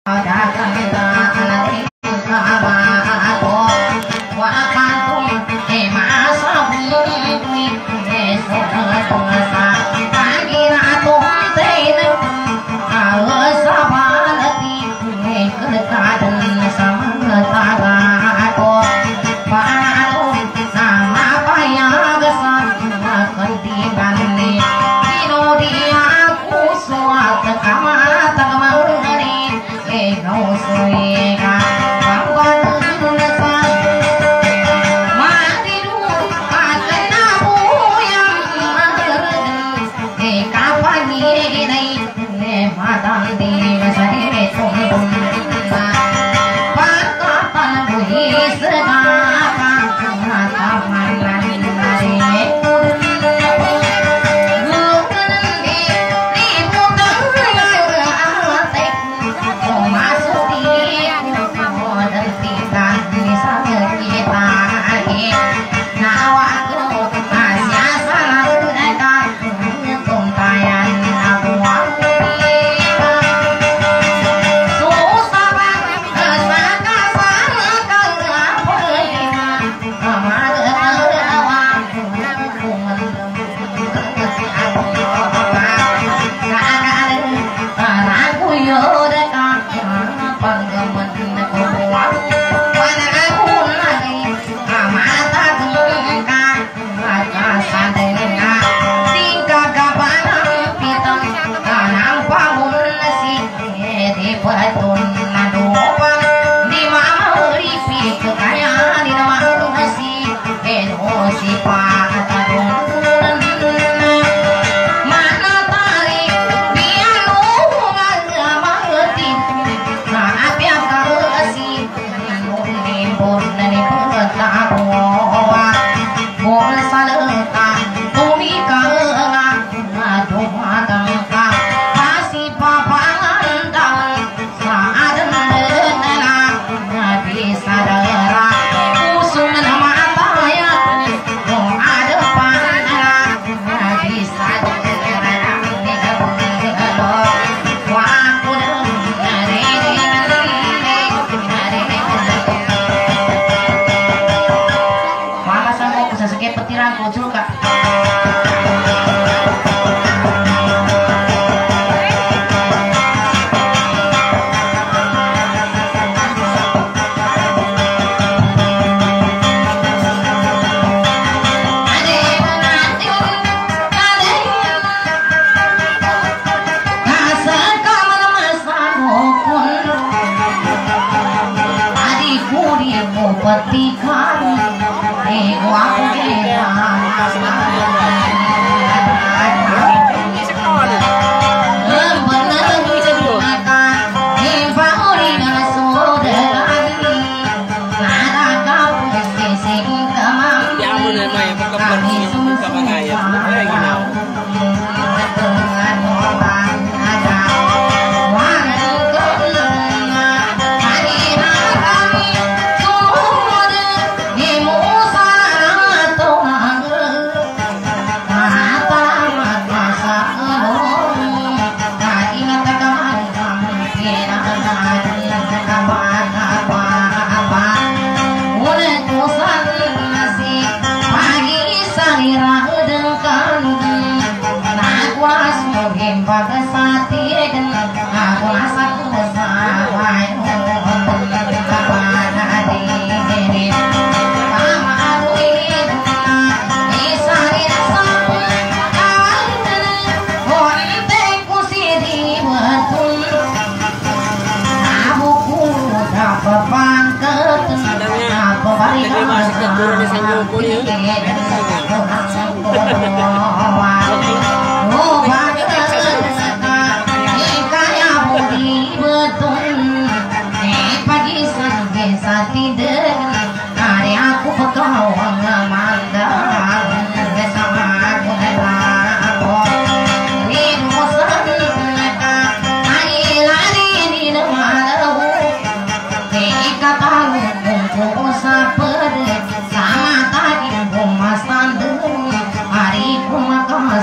Sama tadi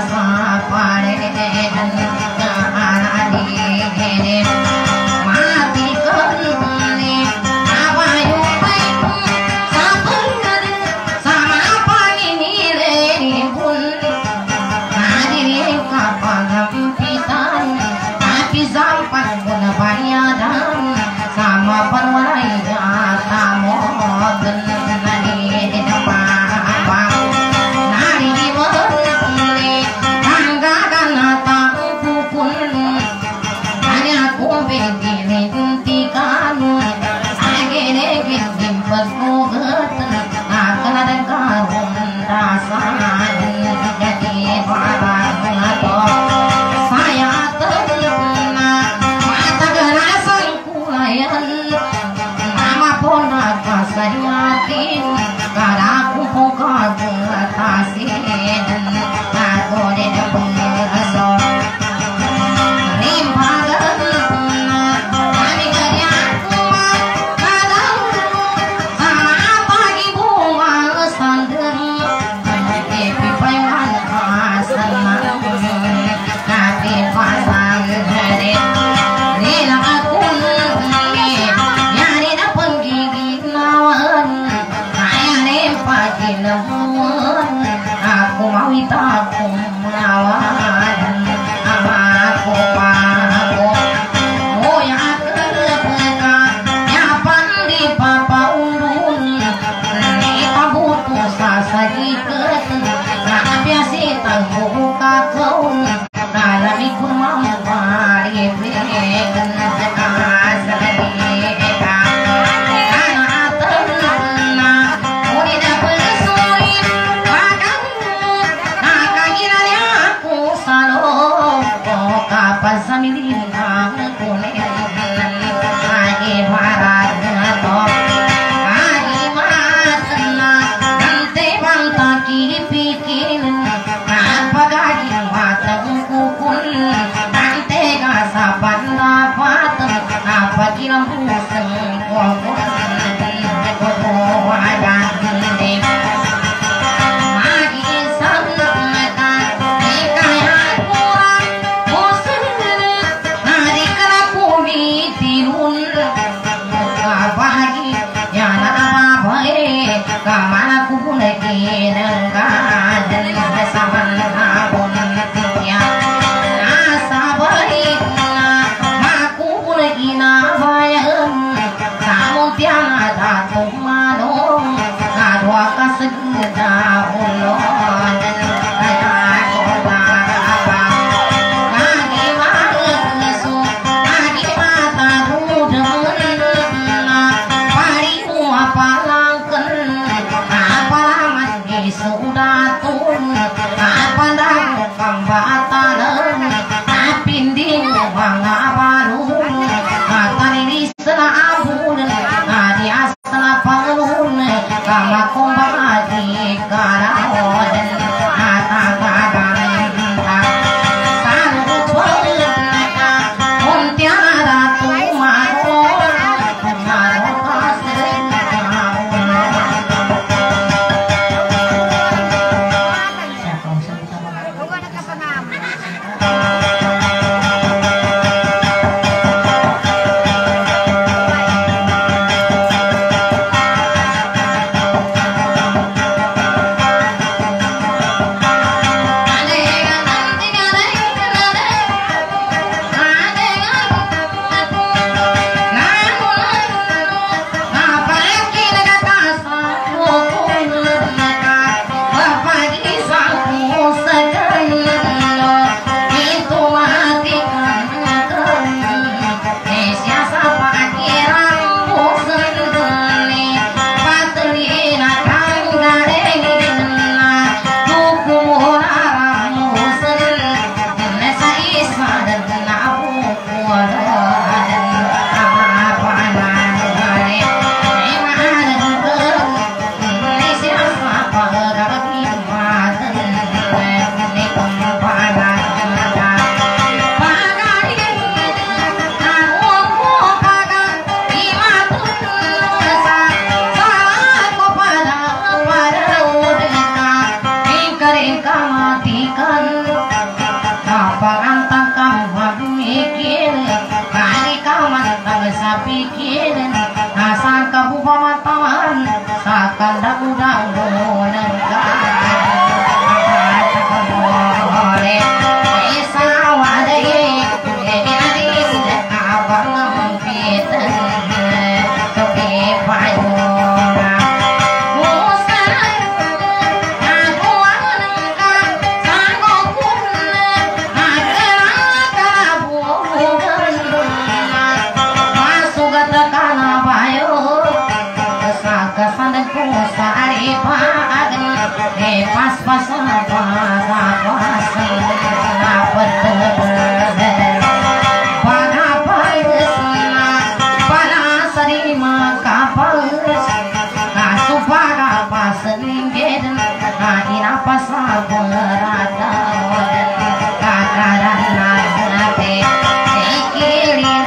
lima kapal supaya pas linggir ina pasal berata kakaran nate ikilin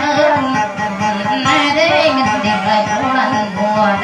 nade tiga bulan buat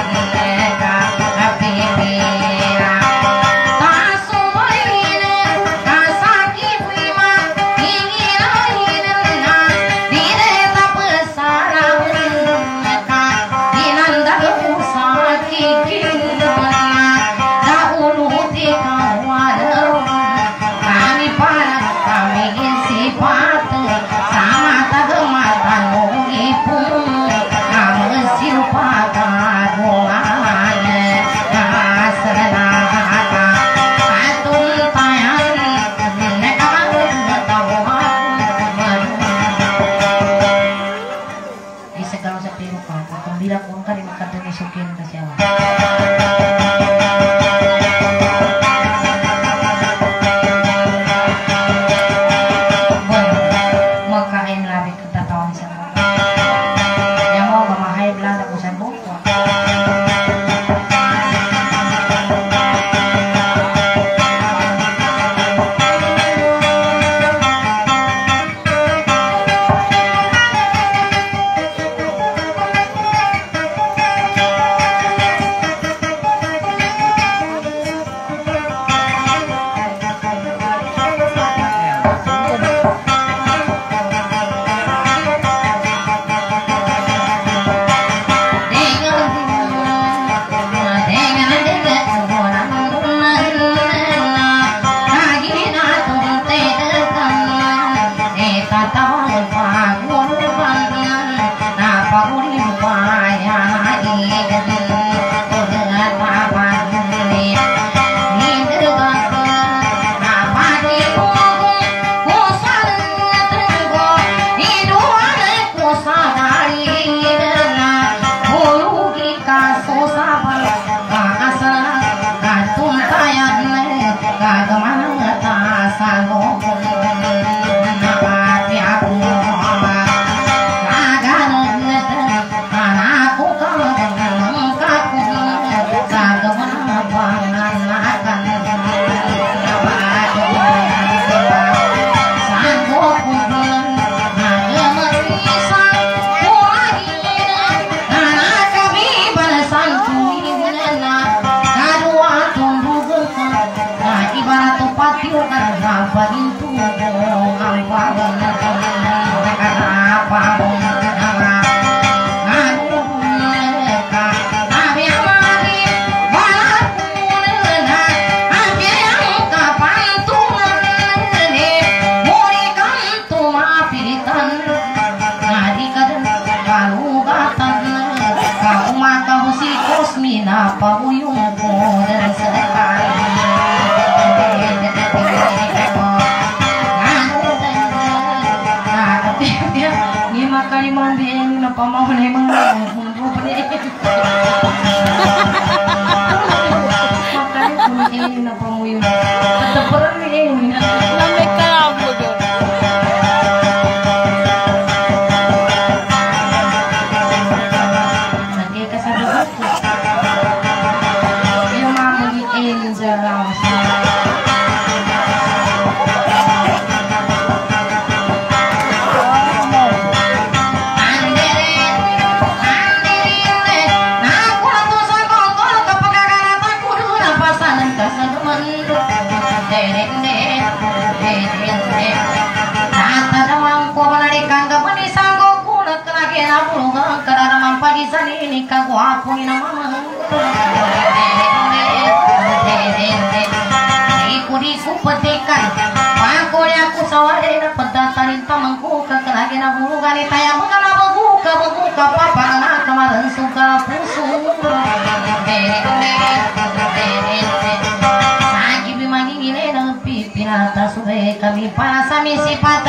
kami para sami sifat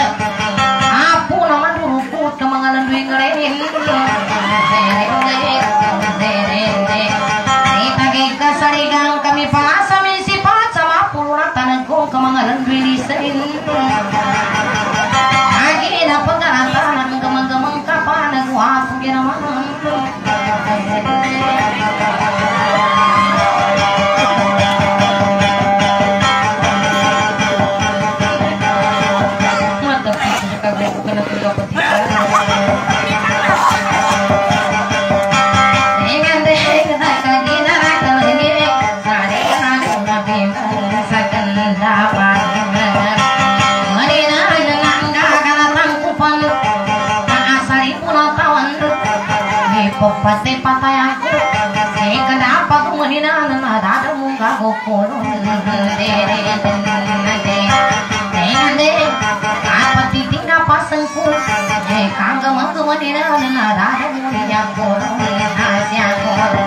apu nama dulu kemangalan duit ngelerin ditagi kasarigang kami para sami sifat sama puluhan tanengku kemangalan duit diserin lagi na penggaratan kemeng-kemeng kapan aku gina mana Pasti patah aku, kenapa tuh menina ada muka gokul, apa titik apa sengkul, kagak mau menina ada muka gokul, asyik gokul.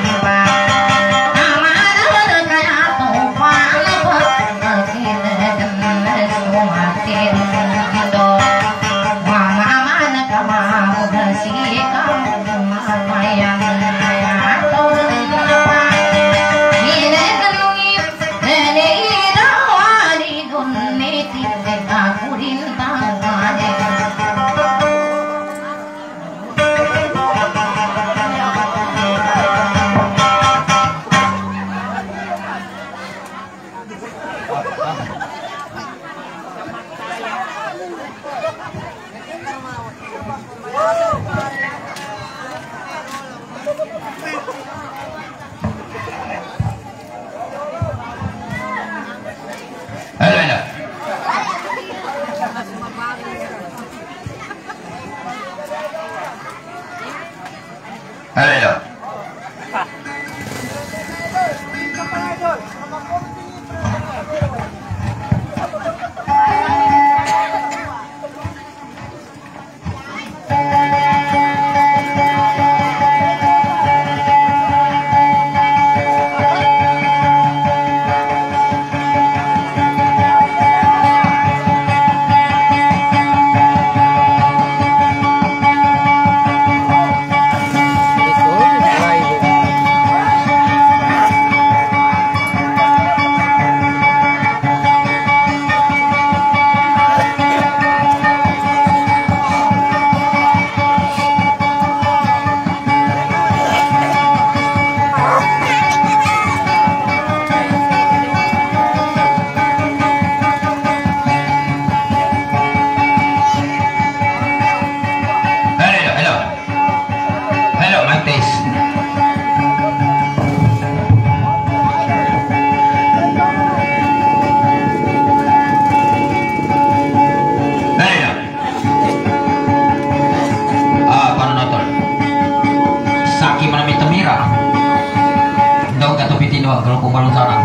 Kalau kumpul sana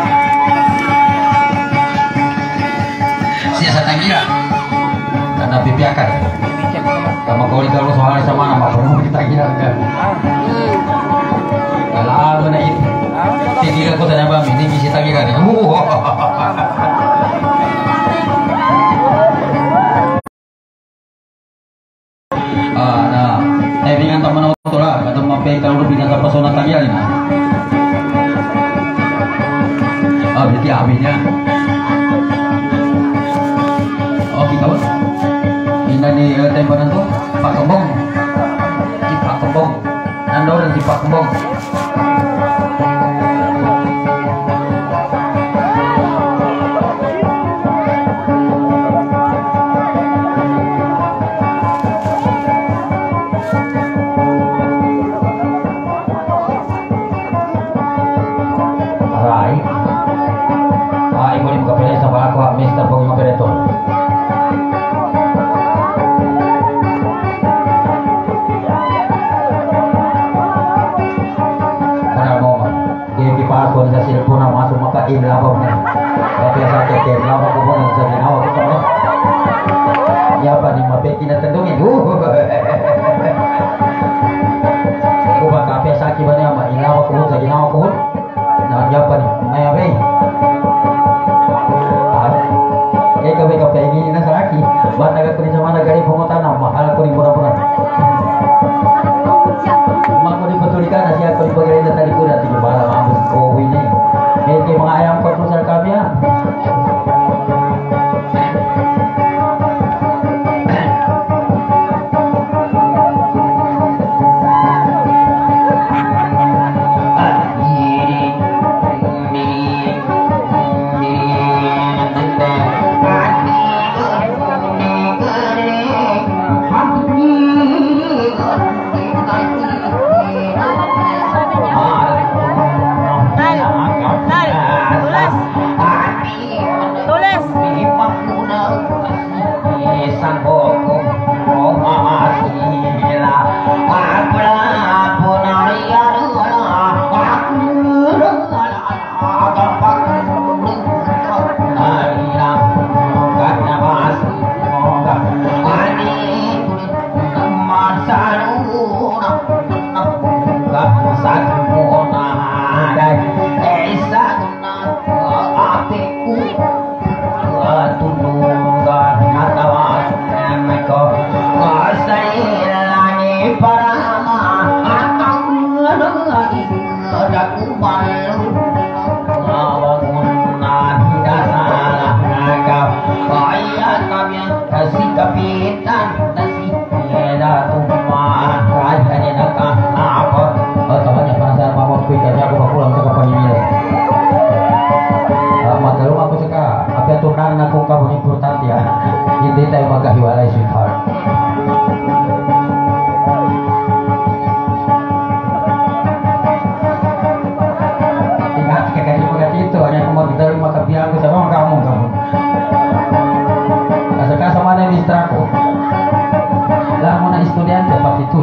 siasa tangira karena pipi akan sama kalau soalnya sama nama perlu kita kira kan kalau benar itu tidak kau tanya bami ini bisa tangira nih nah dengan teman auto lah atau mampir kalau lebih nasa pesona tangira nih berarti abinya oh kita ini nih tempat itu Pak Kembong di Pak Kembong Andor di Pak Kembong Mr. Bong Operator. daku malu bangunan tidak salah ngagap kaya kami kasih kapitan nasi beda tumpah kaya nakah apa temannya penasaran mama pikirnya aku mau pulang ke pagi matalu aku suka apa tunan aku kamu important ya hindi tayo magkahiwalay sweetheart. Makabilang ko sa mga kamu. Kasaka sama na distra ko. Alam mo na estudyante pati ito.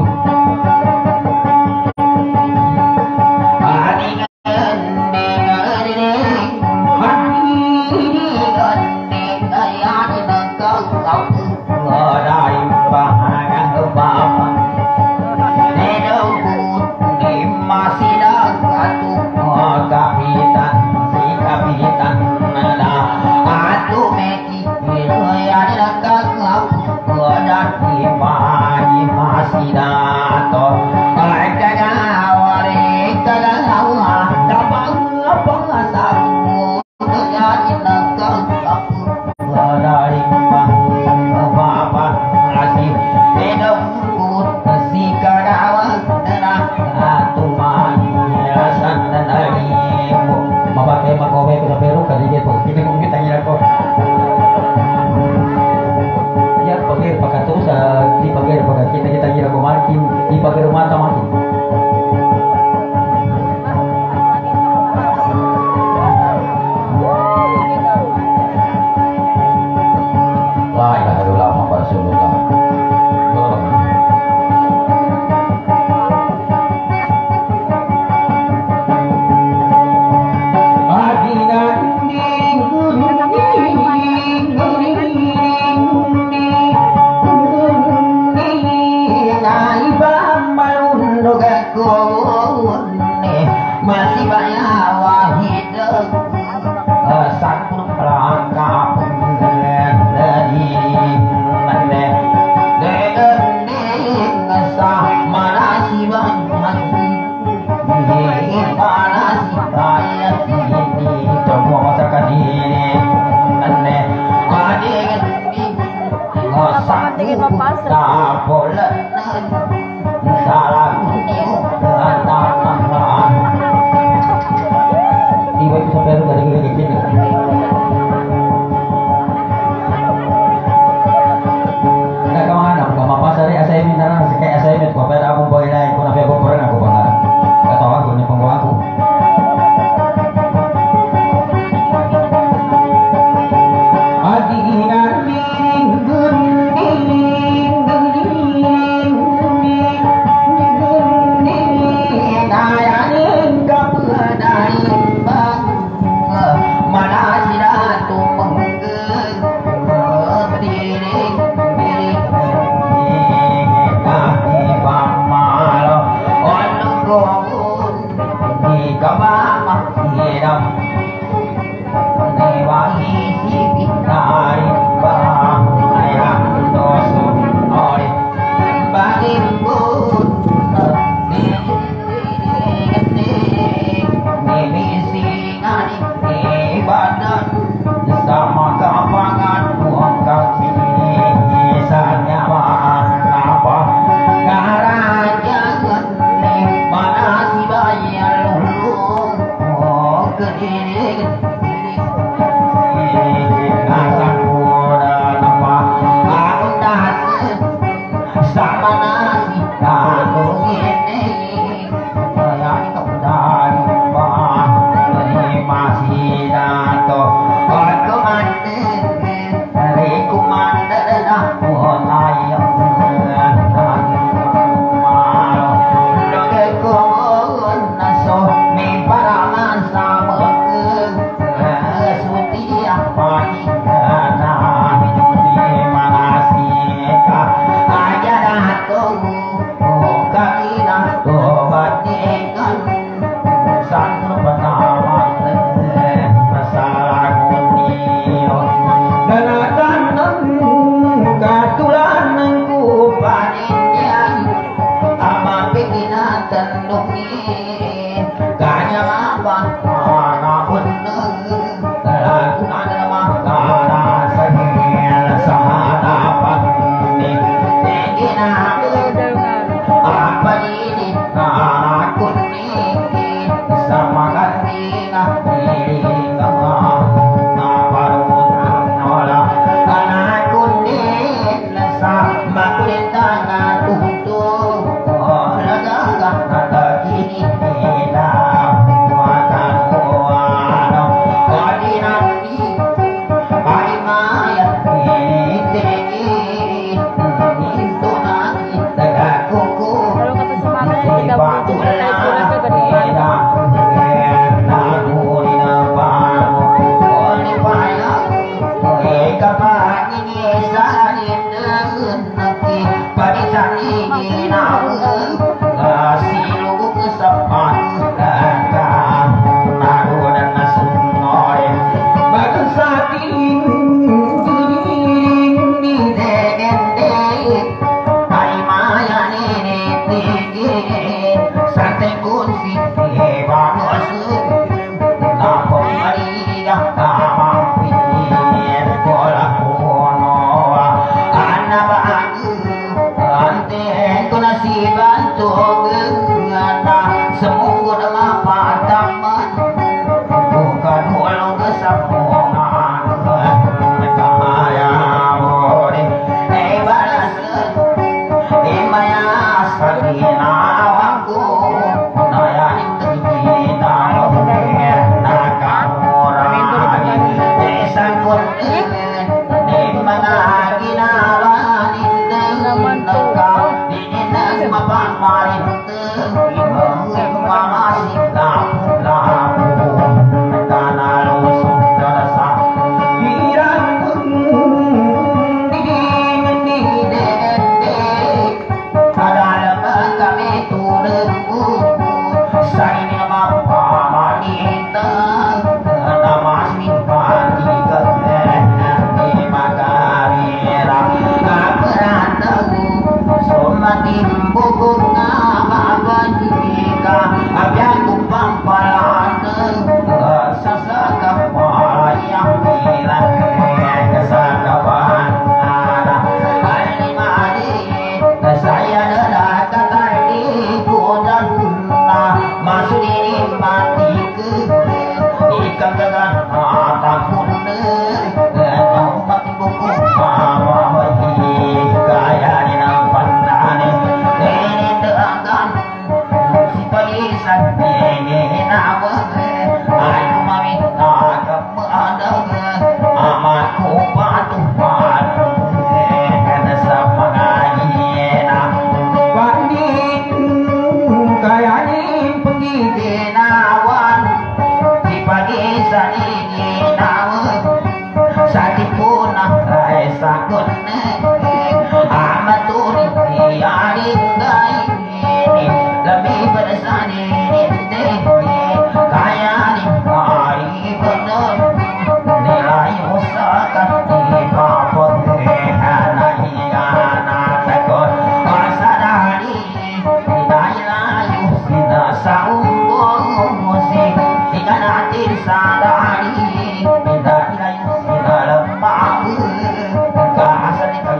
Sadari,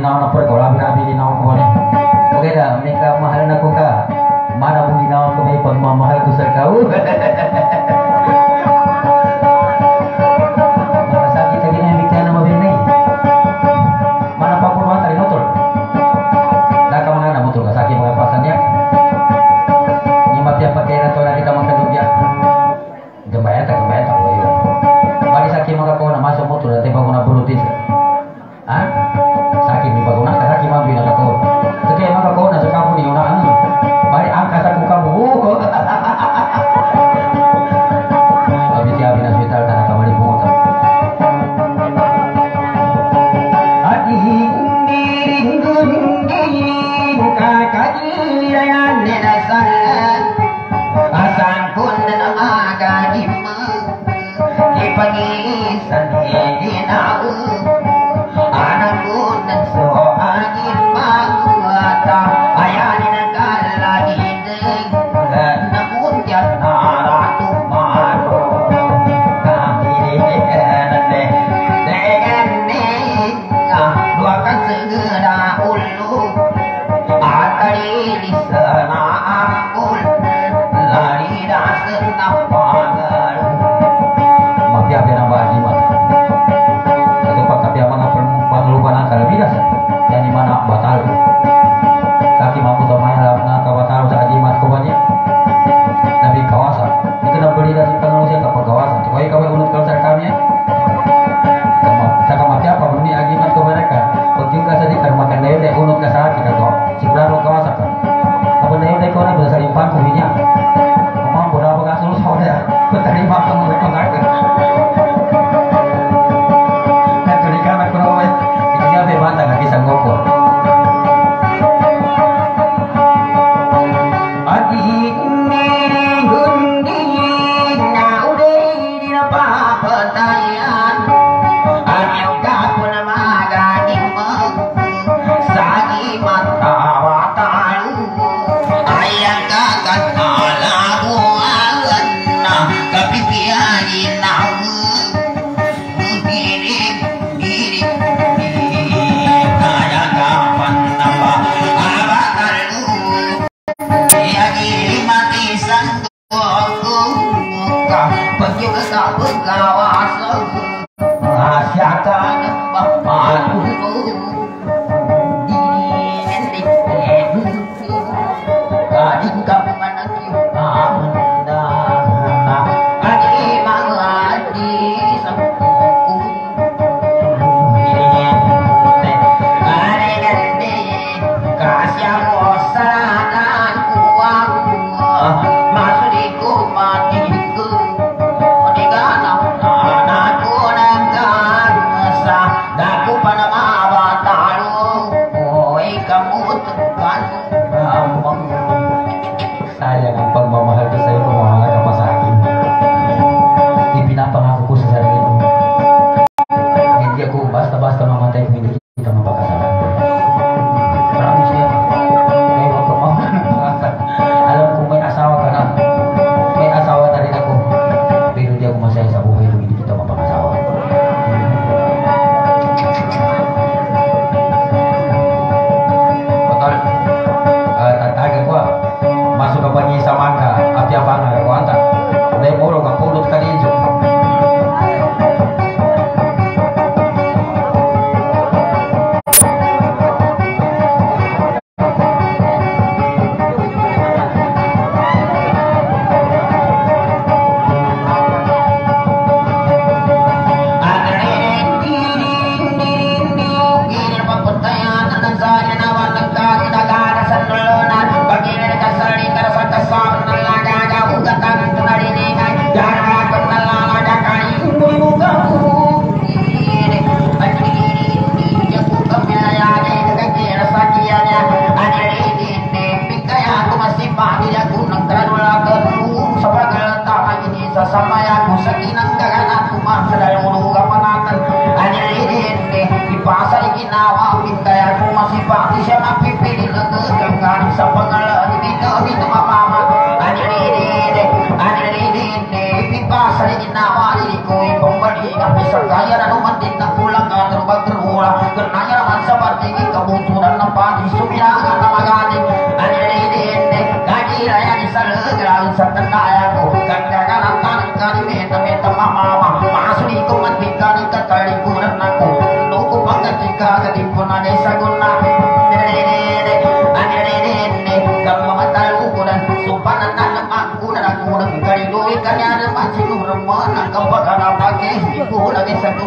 ginawa na pergola binabi ginawa ko ni. Oke dah, mereka mahal nak ka. Mana pun ginawa ko may pagmamahal ko sa kau. Sakit lagi ni mikir nama bini. Mana pa pun mata motor. Dah ka mana motor ka sakit mga pasannya. Ni mati apa kaya to na kita makan dunia. Gembaya tak boyo. Bali sakit mga ko na masuk motor dati pa ko na bulutis. Ah? Sakit ni pa ko na sakit mambi na ko. Sige mga ko na sa kapo ni una. Bali angka sa ko kamu. Abi dia bina hospital tanah kamali pungut. Adi ngiring gungging kakaji layan nenasan asan pun namaga jima di pagi sandi nau anak pun so angin mata ayani nakal lagi deng namun jana ratu maro kami dengan dua kan segera ulu atari di sana akul lari dasen nampagal mafia bena bagi mat atau pak kapia mana pengelupan akal bidas dan di mana batal kaki mampu tomai halapna ka batal sa ajimat ko banyak nabi kawasan dikena beli dari pengelusia ke kawasan supaya kawai unut kalsar kami saka mati apa bumi agimat ko mereka pagking ka sadi kan makan dayo dai unut ka sa kita ko sigurado kawasan ka apa dayo dai ko na bisa limpan ko binya mampu na pag asulus ho ya tadi makan mo ko ngak na tulikan ako no wes iknya be banta ka kisang gopor adi ngiring gungging naude di apa petayan anyuka pun magani sagi mata watalu ayang kagat alamu awanna kapipiani nau giring kaya kapan napa abatalu yagi mati sangguku muka pergi ke sabun kawasan asyakan bapakku gading kamu mana kita anda adi mangadi sangguku kasih bosanan uang masudiku matiku digana anakku nangkan sa daku pada mawatalu oi kamu tekan gampang sayang ang pagmamahal ko sa iyo mahal ka pa sa akin ipinapangako ko sa sarili ko hindi ako basta-basta mamatay kung hindi kita mapakasalan promise niya may huwag ka makasalan alam ko may asawa ka na may asawa na rin ako pero di ako masaya sa buhay kung hindi kita mapakasawa betul tatagan ko masuk ka pa niya sa mangka at yabangan ako anta dahil muro ka pulot ka ninyo Samaya ko sa kinanggagan at kumasadal mo kapanatan anilinin ipasa ikinawa kaya kung masipati siya mapipili na gaganggan sa pangalan dito mapama anilinin ipasa ikinawa ko ipambalik ang isang kaya na naman din na kulang at rubag-rula gananya naman sa parting ikaw bilangan magani anire gaji raya di saleugrau satendaya ko kanggagan kali meta mama masudi ko matikani katali kuran aku nuku pangatika kadipun desa guna anire kamu matal ukuran sumpanan anak aku dan aku dan kali doi kanya ada macam rumah nak kembang pakai ibu lagi satu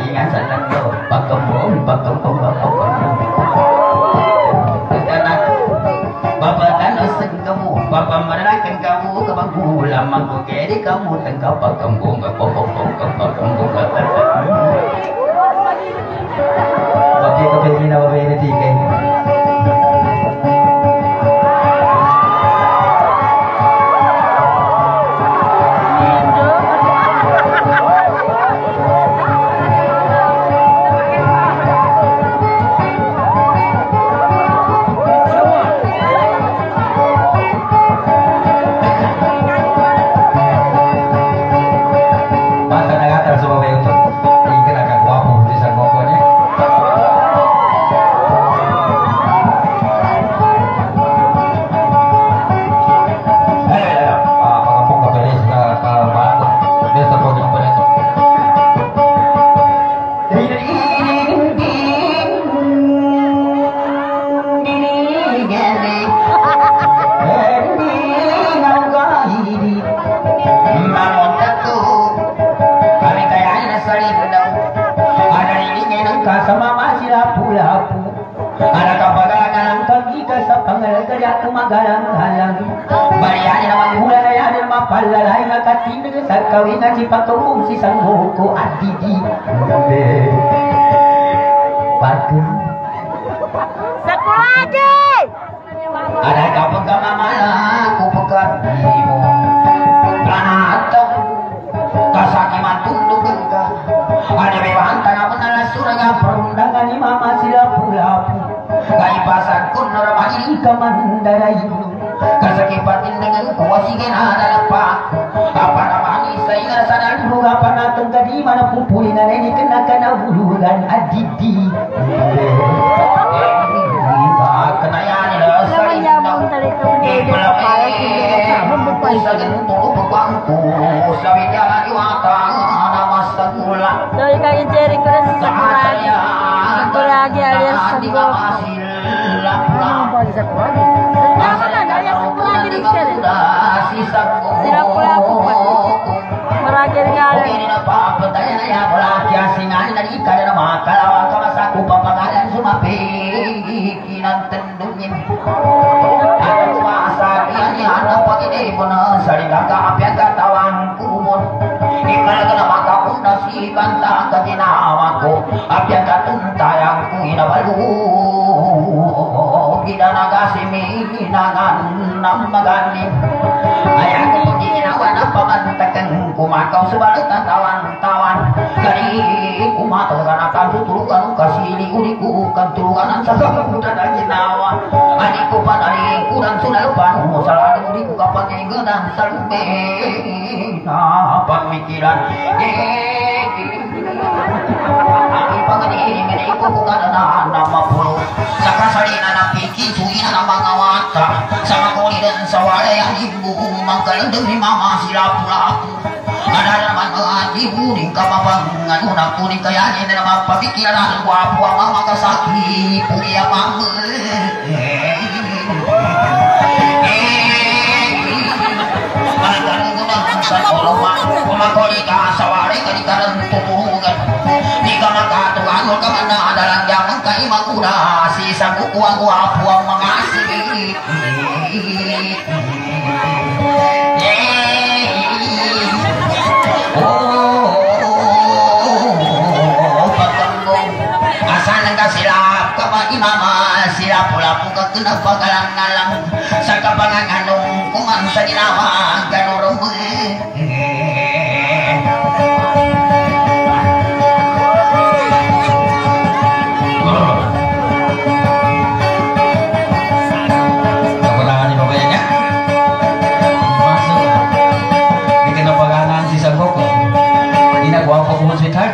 ingat sanang do pakembong Bapak tanah kamu, Bapak menerangkan kamu ke bangku lama ku kiri kamu tengkap pakembong Bapak kepingin apa ini tiga kawin si patung si sang buku adidi patung sekolah aja ada kapag kamamala ku pekat ibu kanatong kasakiman tunduk engka ada bebahan tanah menalas suraga perundangan ni mama silapu-lapu gai pasak kun normali kamandara ibu kasakipatin dengan kuasi genada lepak apa namanya saya sadar dulu apa nateng tadi mana pupuli nana ini kena buluran adidi kenayan dah sari nak belum sagan tulu bangku sabi jalan di watang nama segula dari kain ceri keras satu lagi alias sebuah kumakau sebaliknya tawan-tawan dari kumatau karena kantu tulukan kasih uliku kan tulukan sasa muda lagi nawa adikku padariku dan sudah lupa salah uliku kapan dan salube apa pikiran aki pangani menaiku bukan nama puluh sakasari nana pikir suina nama ngawata sama koli dan sawale yang ibu mangkalang demi mama silapu-lapu ada nama ibu di kapabangan unak kuning kayaknya nama papikiran buah-buah mama kasaki punya mama kumakoli ka sawari ka di karan tuturugan di kamaka tuhan ka mana adalah yang kaimang kuda sisa kukuang buah-buah mengasih silap kapag imama silap pula po kaguna pagalang-galang sa kapanganganong kumang sa ginawa ganurong kapanangan ni babayanya masuk di kinapagangan si Sanggok ginagawa ko kung sweetheart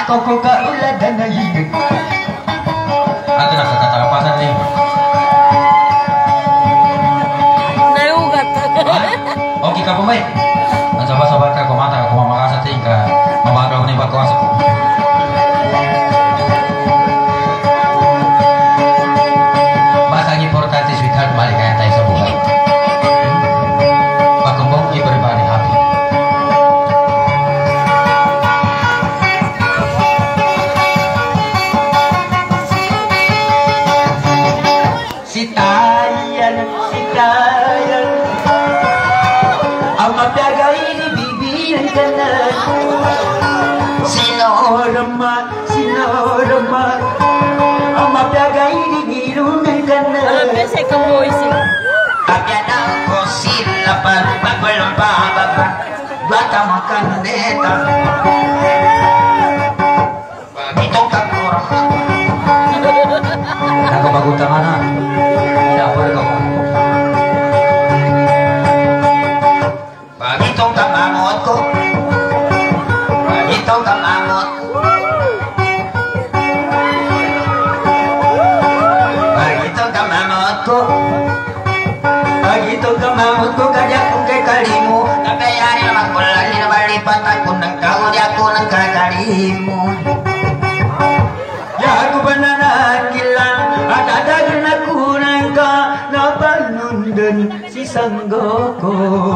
toko kauladan na higit. Ato na kakatapasan rin. Nayugat. Okay ka pumay. Ang sabat-sabat ka, kumata ka, kumamakasat rin ka. Mabagaw na yung pagkawasa ko. Basta ang importante, sweetheart, balik kaya tayo sa buhay. Pagkumbong, everybody happy. Sitayan, ang mapyagay ni bibilang ka na. Sinorama, ang mapyagay ni bilungan ka na. Alam mo, sa ikaw Abyan ako silapan, bagulong bababa, bata makandeta. Itong kakura. Nakabagutan ka na. Inapar ka mo. Itong kamangot ko. Itong kamangot. Itong kamangot ko. Itong kamangot ko. Kaya kung kay kalimu. Napayari na magkulali na malipat ako ng kauli ako ng kakalimu. Yago ba na nakilang at adagan na kunang ka na panundan si Sanggo ko.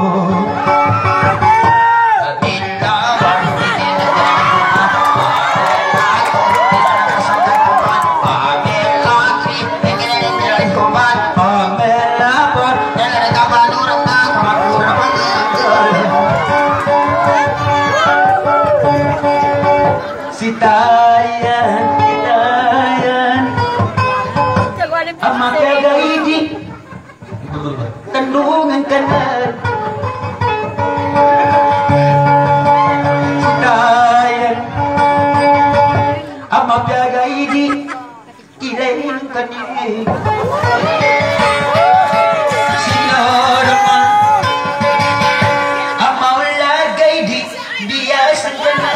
Sitayan, ang mapyagay tanungan ka na. Sitayan, ang mapyagay kilayin ka ni. Sinorama, ang maulagay biyasan ka na.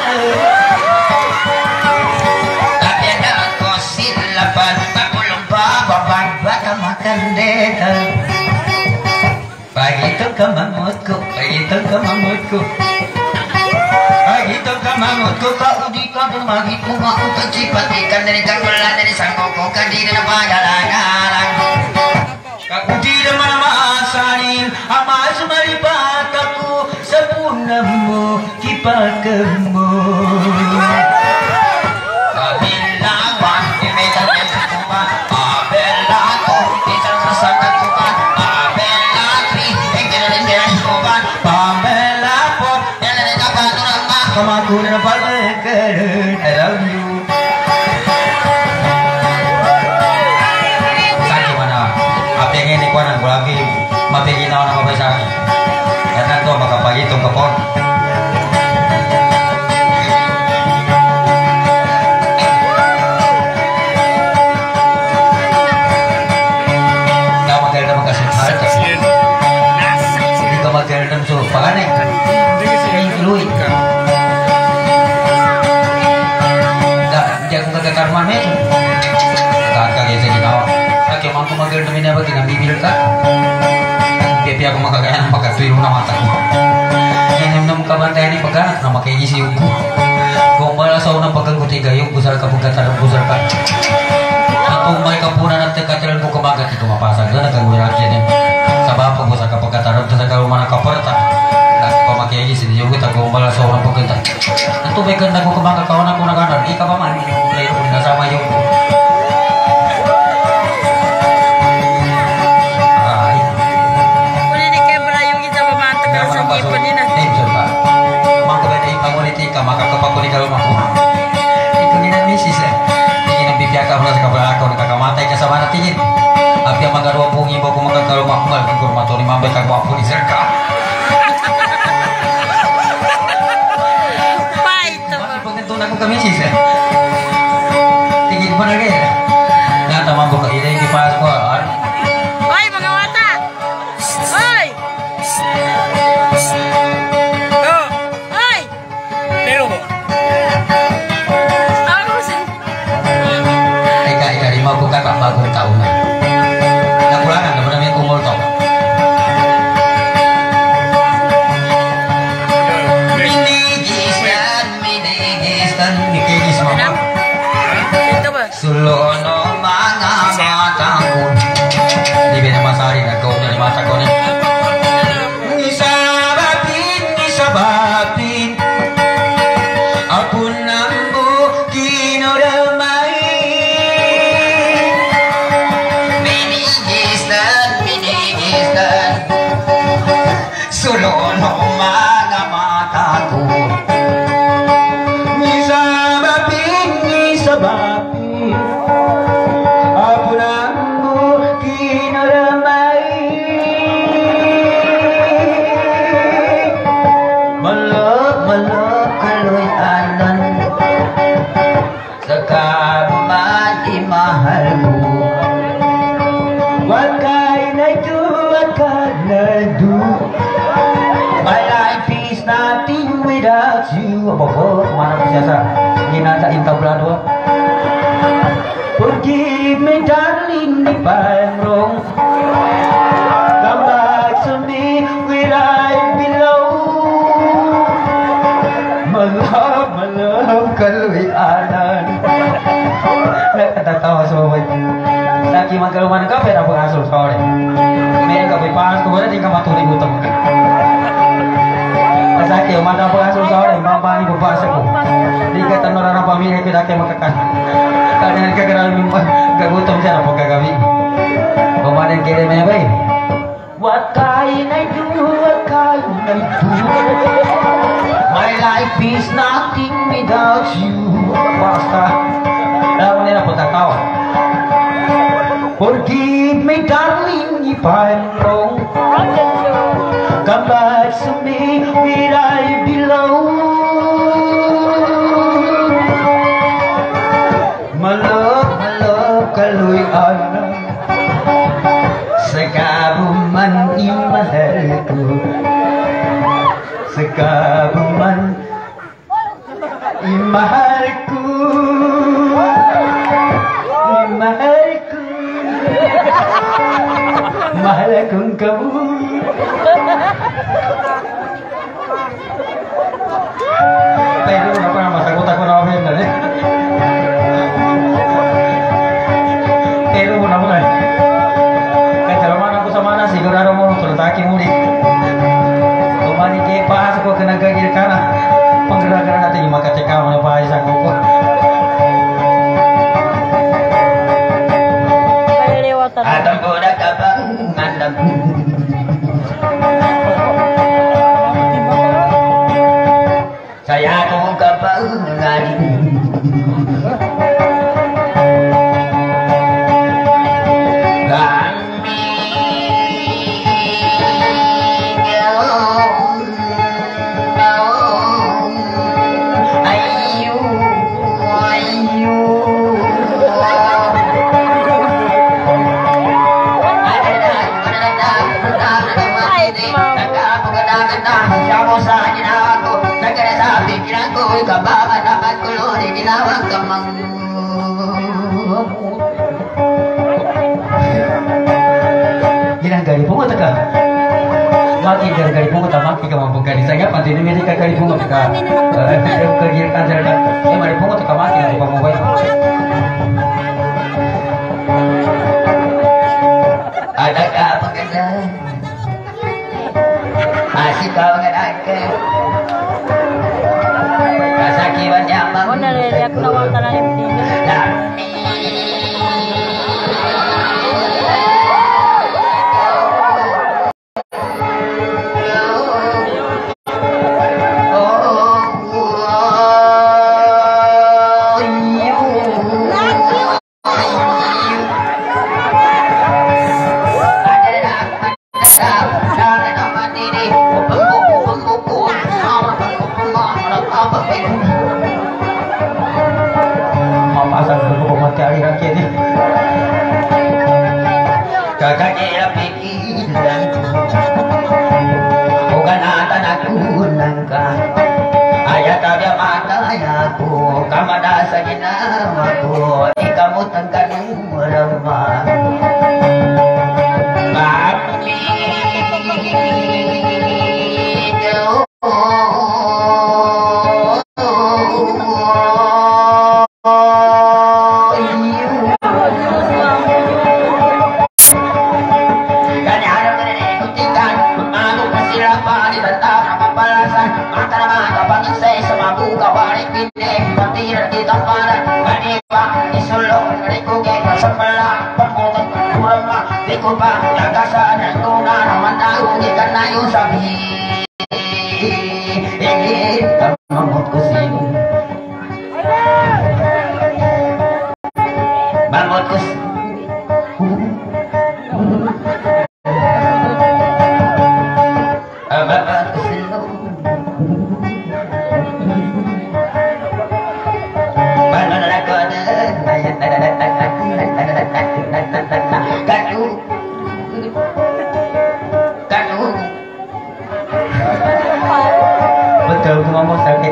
Makandeta. Pagitong kamangot ko, pagitong kamangot ko. Pagitong kamangot ko, kaudi ka dumagit mo nga ang kagsipatikan na rin wala na rin sa koko, kadiri na pagalangalan. Kakundi naman ang maasanin, ang masumalipat ako sa punam mo, kipagam mo. Kabilawan, imitan niya sa tuba, abelato, isang sasagat tuba, abelatri, ikilalin niya sa tuba, Pamela po, yan na rin kapaturang ma. kamakunan na palmekaran, I love you. Saan gimana? Apingin ni Kuanan, ko lagi mapingin ako ng mabay sa akin. Karena ito, makapagitong kapon. Nggak maganda magkasing heart. Hindi ka maganda so panganay. Iluwi. Hindi ako kagakarman eh. Kakagay sa ginawa. Kaya mga kumaganda minaba, kinabibir ka. Kaya ako makagaya ng pagkatwiro na mata ko. Yan yung namkabantayan ni pagkanak na makaigisi yung ko. Kung wala sa unang pagkagutiga, yung busal ka pagkatarang busal ka. At kung may kapunan at katilan ko kumagat, ito mapasag doon, nagkagulat yan eh. Sa bapa ko sa kapagkatarang, sa karuman ng kaporta. Pamakiagisi, yung kita kung wala sa unang pagkagutiga. Ang tubay ganda ko kumagat, kawan ako nakanan, di ka pa man. Layo ko nasama yung makakapakuli ka lumang kuma. Ikaw din ang misis eh. Tingin ang bibiyaka mo na sa kabalakaw, nakakamatay ka sa mana tingin. Api ang magaruang pong iba kung magkakalumak mal, kung kurmato ni mambay kagwapo ni Sir ka. Bakit pag nagtunan ko ka misis eh? Tingin mo na rin eh. Natamang ko ka, ilay di pa ako. Hoy, mga wata! Hoy! Go! Hoy! Malu kaloy anan Sekaman imahalku What can I do? What can I do? My life is nothing without you. Apa mana biasa? Gina tak intablah dua. Forgive me, darling, if I'm wrong. Come back to me where I belong. My love, kaloy anan. Nakatawa semua. Lagi magkaluman ka, pero pag-asul, sorry. Meron ka, paano ko wala, di ka matuloy utang. Masaki, umanda pag-asul, sorry, mabani babasa ko. Di ka tanong ng pamilya ko, daki makakan. Kanya ka karami gagutom siya na pagkagabi. Pumanin kaya may bay. What can I do? What can I do? My life is nothing without you. Basta. Alam mo nila pagkatawa. Forgive me, darling, if I'm wrong. Come back to me where I belong. My love, kaloy anan. Sekabuman imahalku. Sekabuman imahalku. Imahalku. Mahal akong kamu. Pero kenapa masagot ako na ako yun eh? Pero muna kahit salaman ako sa mana sigurado mo tulutaki muli tumani kaya paas ko kanagagil ka na panggerak-gerak natin yung makatikaw na paas ako ko. Atang ko na kabangan saya kong kabangan kabangan dapat kulo di gilawang kamang ginang gali pungut ka maki gali pungut maki ka mampu gali saya panti ni meri gali pungut ka kerja kantor ka mari pungut ka maki na pa mo bay ada ka paganda asik kau ngadake Oh, naliliyak na wang tanalim din.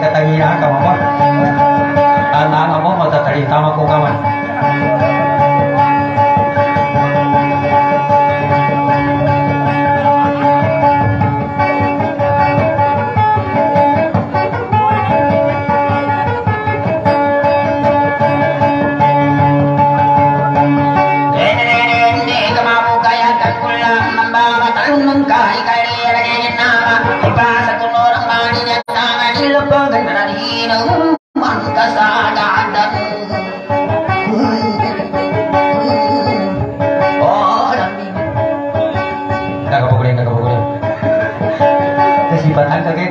katangira ka mo. Ana mo matatari tama ko kaman. Kesipatan kaget.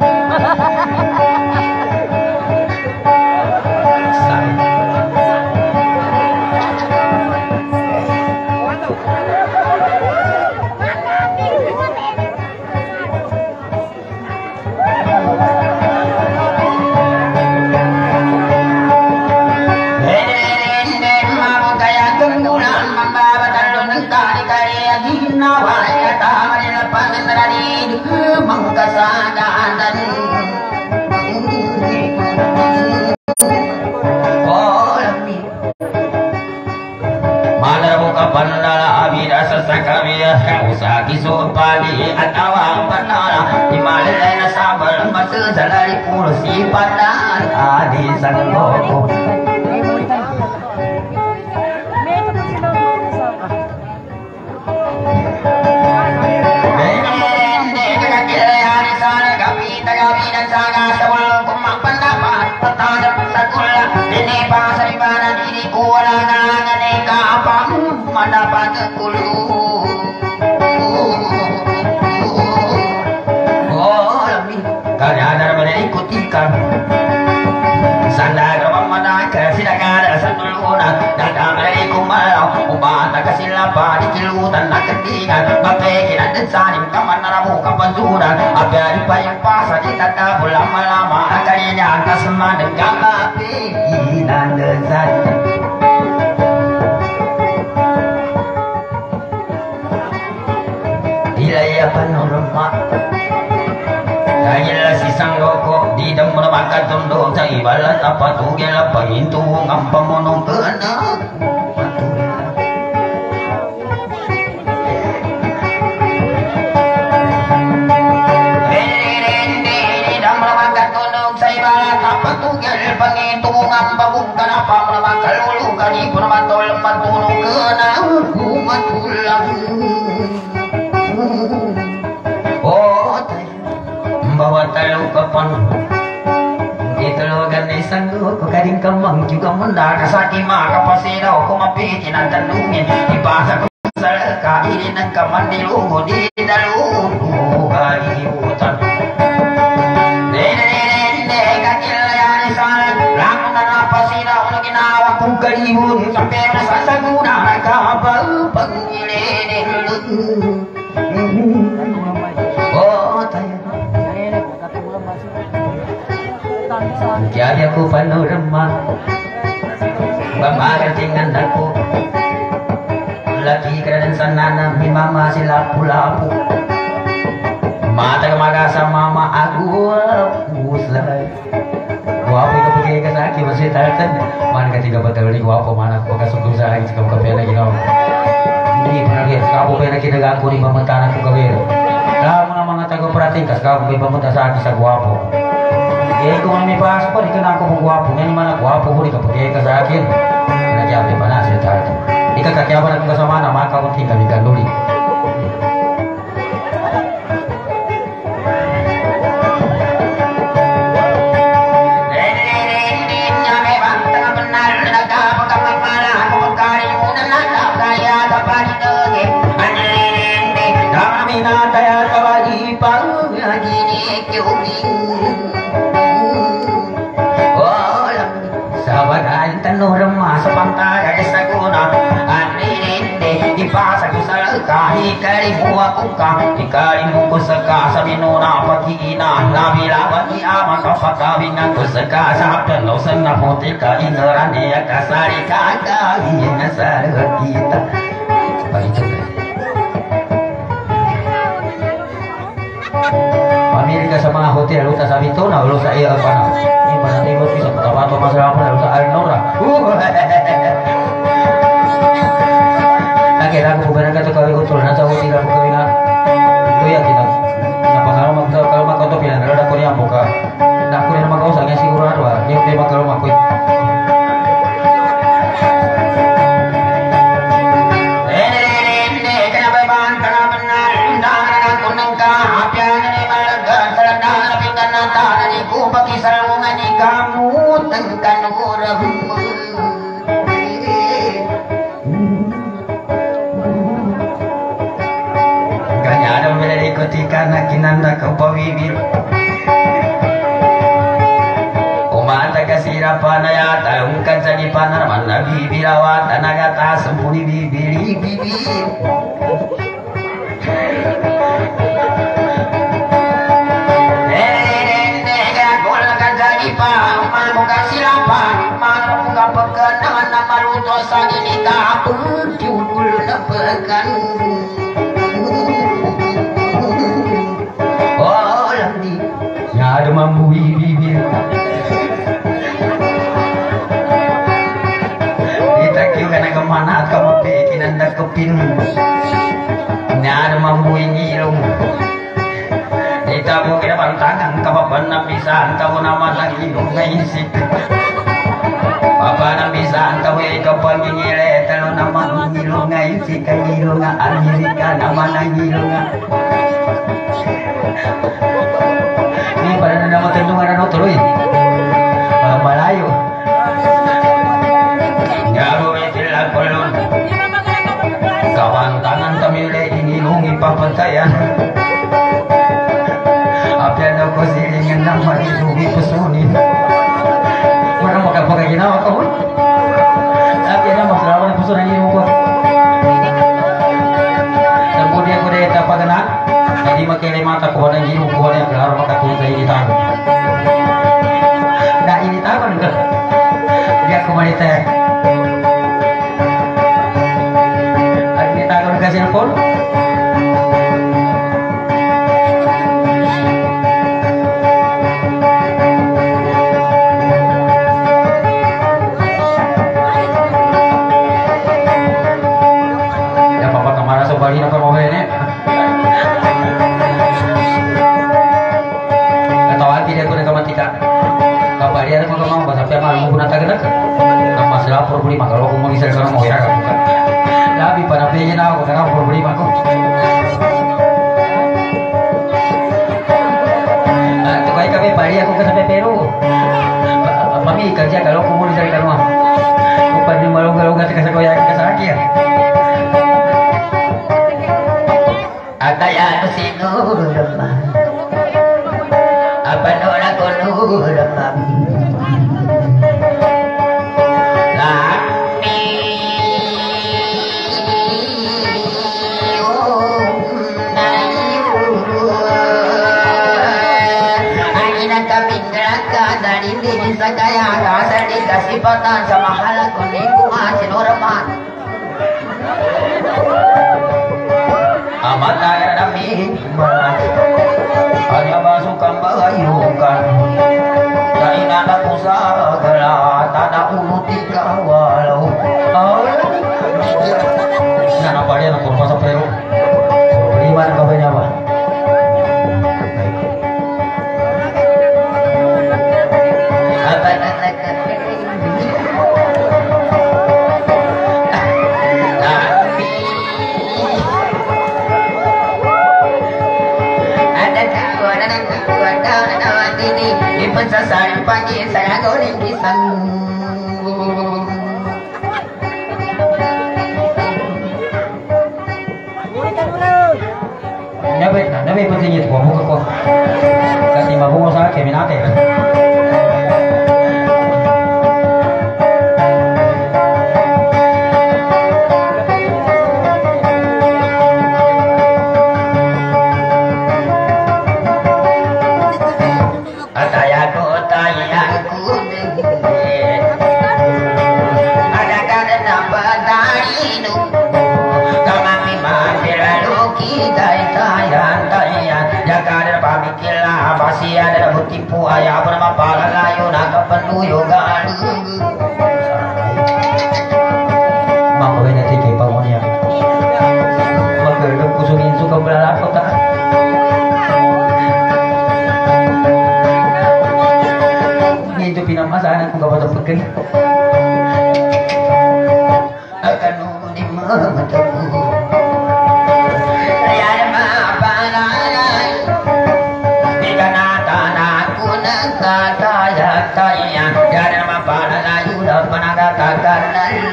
Jadi aku panorama Pemaratingan aku Lagi keadaan sana Nabi mama si lapu-lapu Mata kemagasa mama aku Usai Guapo ikaw pagkaya ka sa akin Masih tartan Mana ketiga batal ni guapo Mana ko kasugod sa akin Sa kapapaya na ginawa Hindi pa naging Kapo pa na kinagago ni pamantanan ko kawero Kaya mga taga-operating Kas kapo pa pamunta sa akin sa guapo kung may pasok pa, di ka na ako magwapo. Ngayon naman ang gwapo ko, di ka pagkaya ka sa akin. Nagyabi pa na siya tayo. Di ka kakyaban at kasama na makakunting kami kanuli. Ikarimu aku ka, ikarimu ku seka sabinuna pakina, nabilawan ni ama kapakawingan ku seka sabdan lo senna potika ingeran dia kasari kakak ina sarga kita. Seperti itu. Amerika ka sa mga hotel uta sa bito na ulo sa iya pa na. Ini pa natin mo sa pagkabato masalah pa na sa Alnora. Kailangan ko ba na kato kawin utol na sa hotel ako kawin na kuya kita na pangalaman kalau magkotop yan nalala ko niya mo ka na ako rin na mag-ausang yan sigurado yung may magkalama ko karena kinanda kau pawibir umata kasira panaya talungkan jadi panar mana bibirawat tanaga ta sempuni bibiri bibir jadi paman muka silapa mana muka pekenangan nama lutosan ini tak berjudul lepekan ada mambui bibir kita kyu kana kemana kamu bikin anda kepin ini ada mambui ngilung kita mau kira pantangan kapan bisa kamu nama lagi ngaisik apa bisa kamu kapan ngile kalau nama ngilung ngaisik ngilung Amerika nama ngilung ini pada nama tendungan dan otor Malayo Ngaru itilah kolon kawan tangan tamile ini lungi papatayan apian ako silingan nama ilungi pesunin orang pakai ginawa kamu apian nama selawan pesunan ini mo kemudian ko dito pagana hindi makilimata ko na yung ko na klaro makatulong sa initan na initawan ka dia kumalite at initawan ka cellphone ya papa kamara sa bali na pamawin eh kapalian ko ngomong ba sampai malu muna tagad ka nama sila problema kalau ko mo isa ka mo ira ka labi pa na peye na ako ka problema ko to kai kami pari ako ka sampai Peru mami kerja kalau ko mo isa ka mo ko pa di malong-malong ka sa koya ka sa akin ataya to sino apa nora kono ramami lami angina kami neraka dari diri sakaya kasar dikasih patan sama halak kuniku masih normal amata rami hanya masukkan bayukan dari nada pusaka gelat ada ulutika walau nana pari anak kurma sa Peru beriman ka ba niya ba Sasar pagi saya goreng pisang Nabe penting itu buka kok kasih mabungo sa akin minate ayo nakapanduyogan Makanya tinggi bangunnya Magerdek kusungin suka belalakot tak Itu pinamasahan aku gak patah pegay akan di mataku ayah mapanan di kanatan aku nakataya-taya dan mapanan ayu dan panagatakan lalu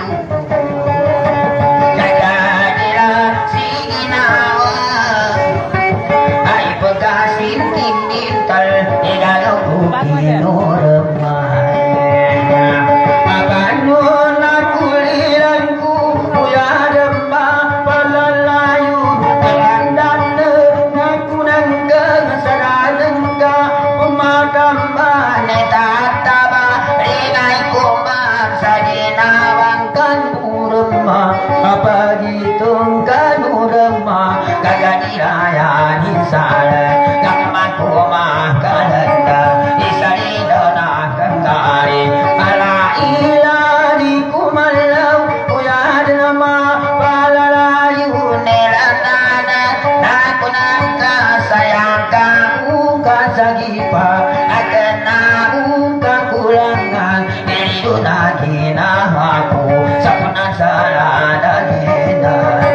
jagadilah si ginawa ay pagkasin tintal igalaw Kinuremah Abanun aku liranku Kuya demah palalayu Kalandan ngaku nanggang Saranengga Pemadam Netataba Rinay kumar Sa ginawang kanuremah Apagitong kanuremah Kagadirayan Isala Kakamakuma Kalanda Isaridona Kangari Ala ilari kumalaw Uyad nama Palalayu Nilanana Nakunang kasayang Kaung kasagipa Akan naung kakulangan Diriyo na ginahaku Sa panasaradaginan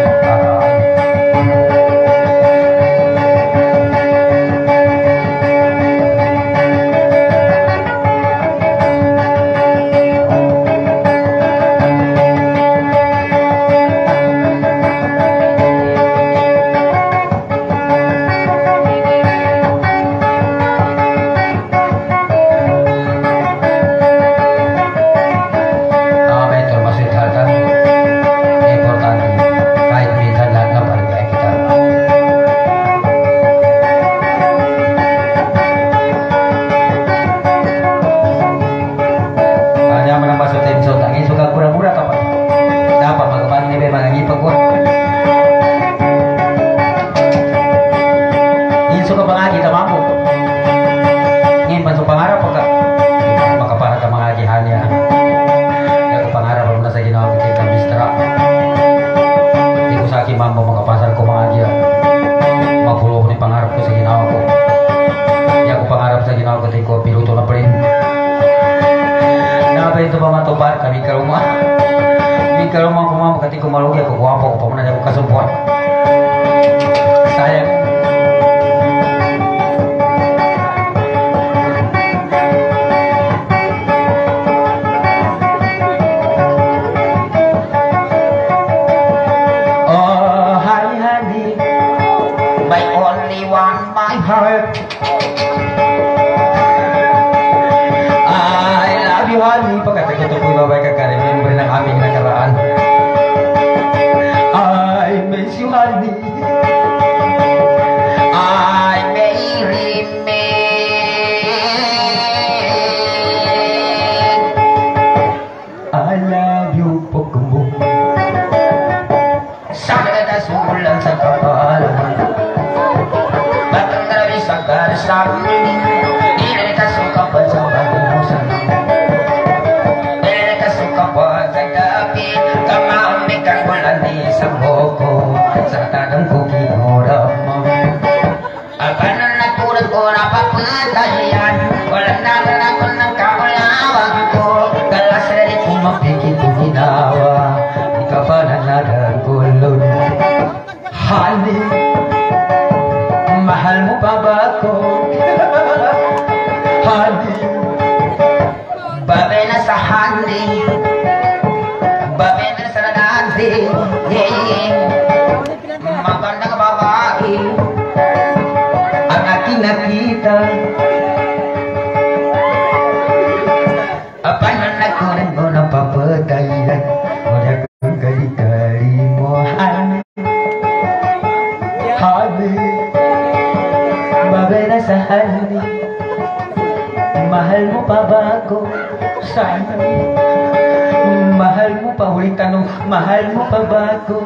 Mahal mo pa ba ako?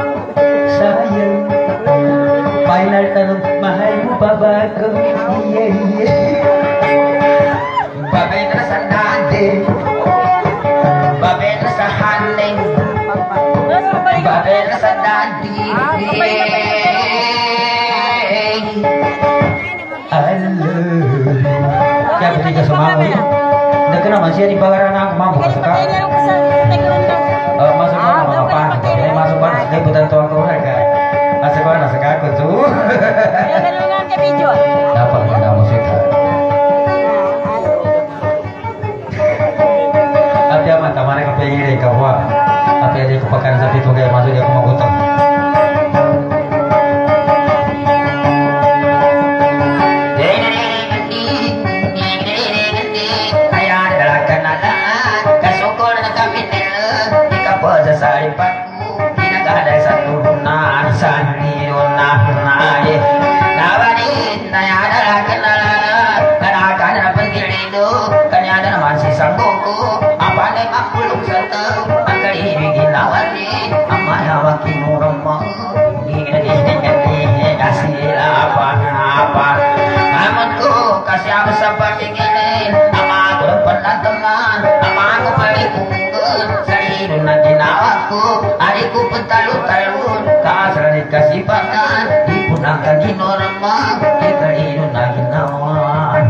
Sayang. Final tanong, mahal mo pa ba ako? Yeah, yeah. Babay na Babel sa haling, babel sa dadi. Halo. Kaya pwede ka sumama yun. Nagka naman siya di bagaran ako mampu ka saka. Masuk ka mga panik. Kaya masuk ka na. Kaya putan to ako na ka. Masuk ka na saka ako to. Dapat ka na mo sita. Tapi aman tamane ka pengen ka buat. Tapi ada kepakan sapi tu kaya masuk dia aku mau gotong. Kasipatan dipunangkan di normal dikaliin na ginawa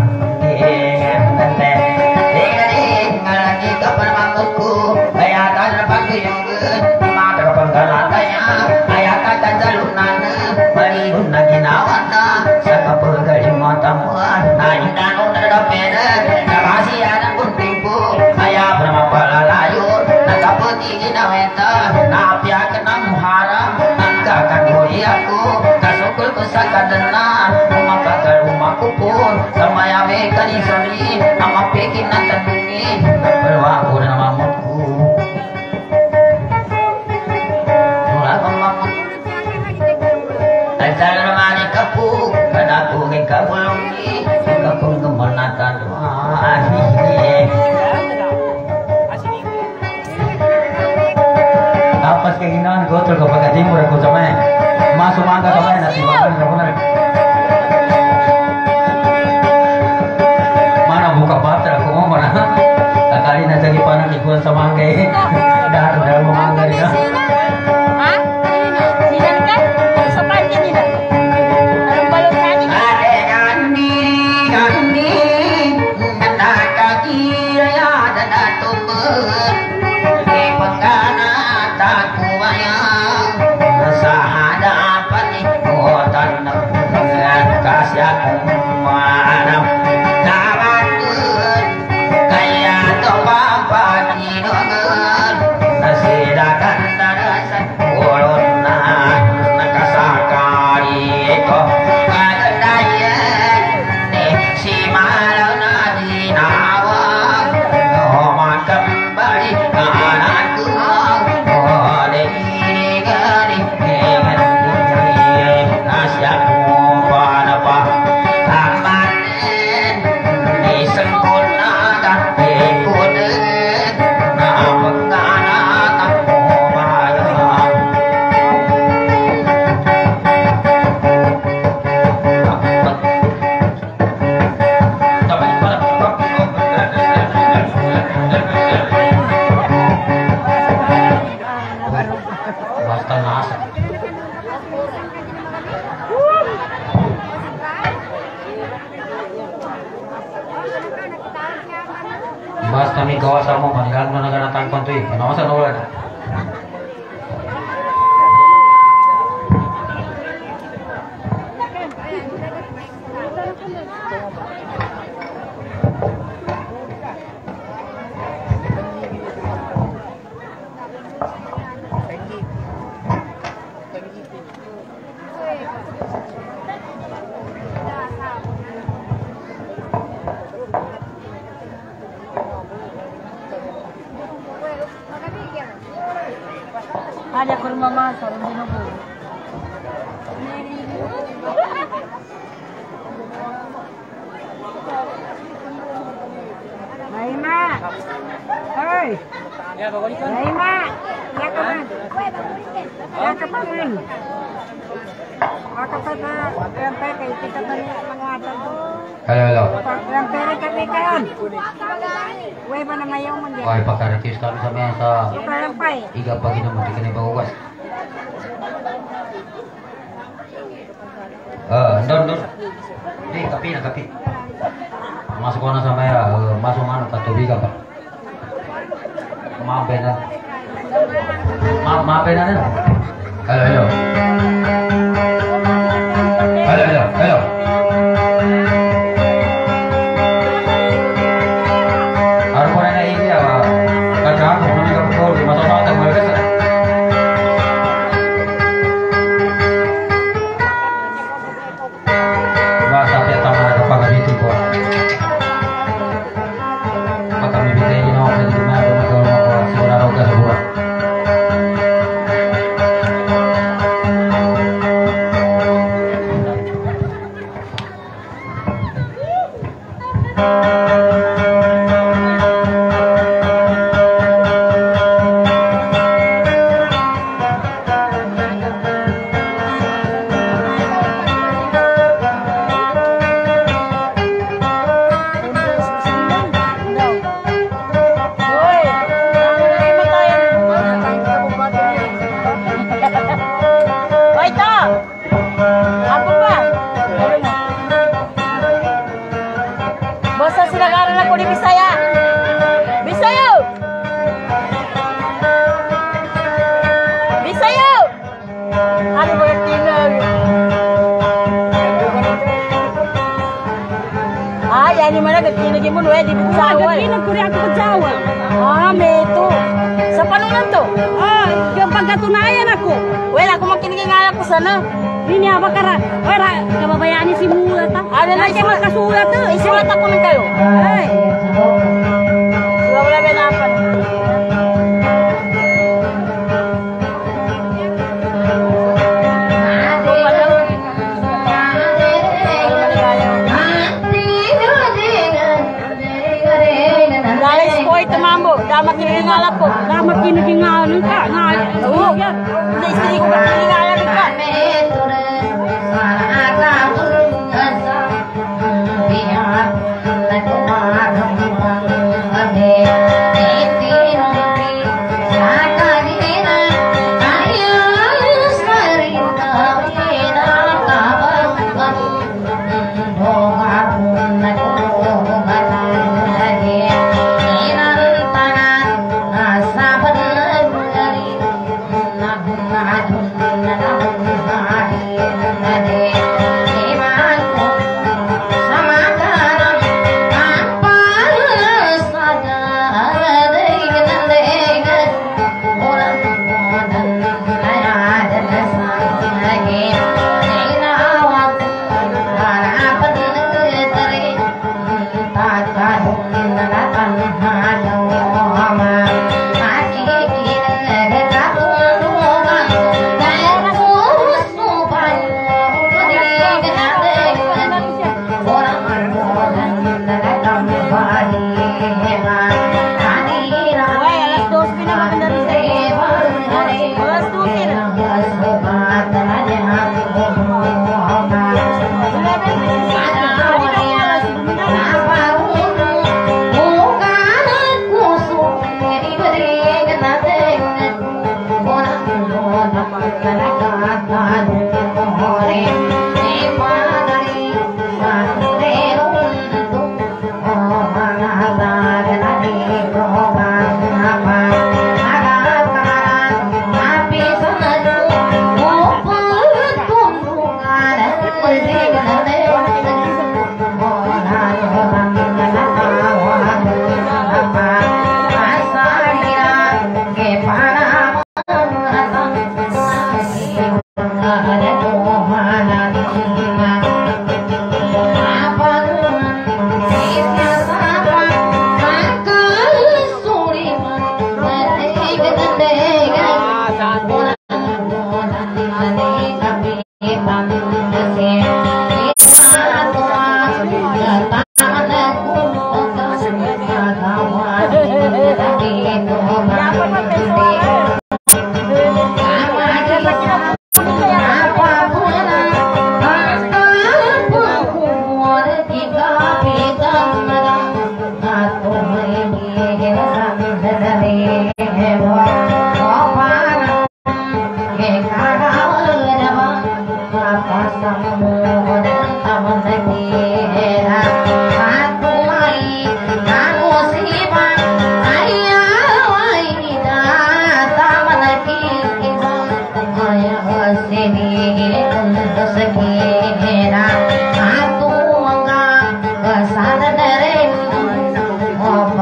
lagi kapan maksudku ayatan na pagkayungan mata kapag kalataya ayatan tanjalunan balibun na ginawa na sa kapagaling matamuan na inanong nadapena nakasiyan ang kunting po kaya pramapalalayo nakapati ginaweta naapyakan ang muharang kakaduri aku kasukul ko sa kadana umakakal umaku pun samayawe kanisari amapekin na tandungi berwaku na mamutku mula mamut asal ramani kapu kadaku ngin kabulungi kapung kemenatan apa keinginan gotol ko pagka timur ako samay masuk mangga samay nasi makan ko na mana buka patra ko mo mana akali na jagi panang ikuan sa mangga dar mangga rin ha sinan kan sa panja nila anong balot kani andi nakakira ya dadatumber Mas kami gawa sa mo manilang na naganatang kwanto eh. Ano sa nawala na? Ada ke rumah mas, orang di Nobu. Naima, hei, Naima, ya kapan? Ya kapan? Aku kata, sampai kita tadi menguatkan tuh. Halo. Yang pere kami kayon. Weh mana mayo man dia. Wah, pagka-request kami sa mga sa Parang pai. iga pagi naman di kanay bagugas. Don. Di, kapi. Masuk ko na sa maya, masuk ano, katubigan pa. Mabe na. Mabe na na. Halo. Ano po na ini ya, kacang, katubigan po, masuk sa atin, mga kasa. Tapi tama na pag-abitin ko. Pag kami bitay yun ako, pwede dumado magkaroon ako siguro araw ka sa buwan. Basta sinagaran ako di Bisaya. Bisayo! Ano ba yung tinag? Yan yung mana nagtinagin mo, di Bisawal. Nagtinag ko rin ako Bisawal. Meto. Sa panunan to? Yung pagkatunayan ako. Wala ako makiniging anak ko sana. Ini apa kara? Ora kababayaan ni si Mula ta. Ada na siya makasulat to. Isulat ako ng kayo. Ay. Wala ba napan? Guys, boy tamambo. Damat kinigingala ko. Damat kinigingala ka. Oo. Istri ko kinigingala ka. Kita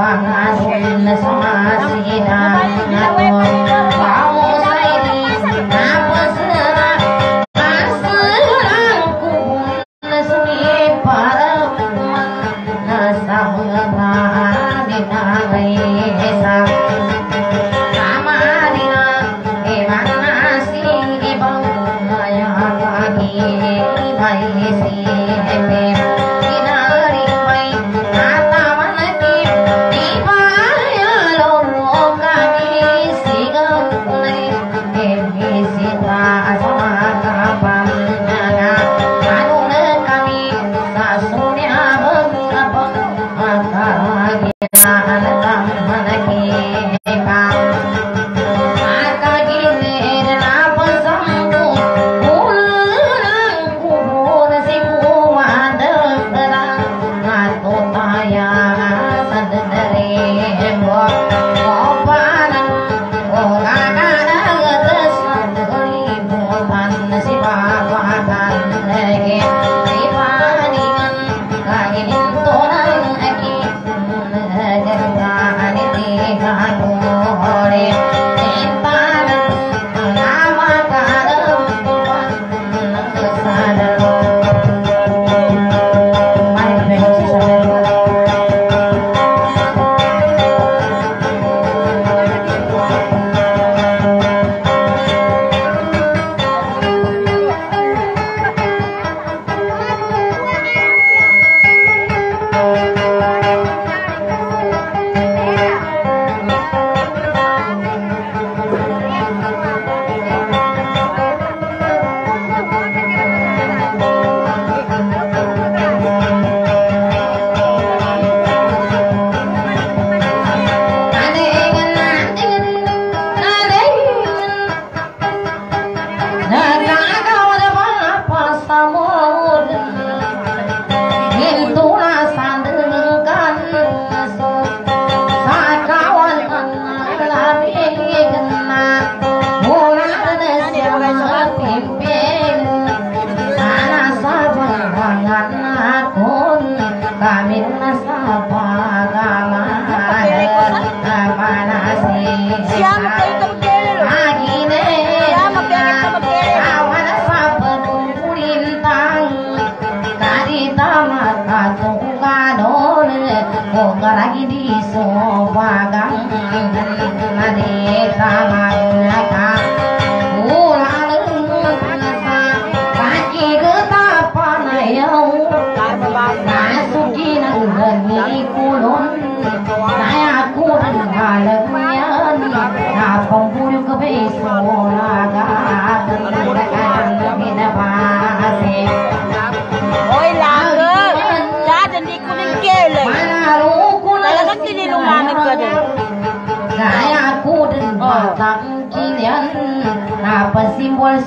Simbol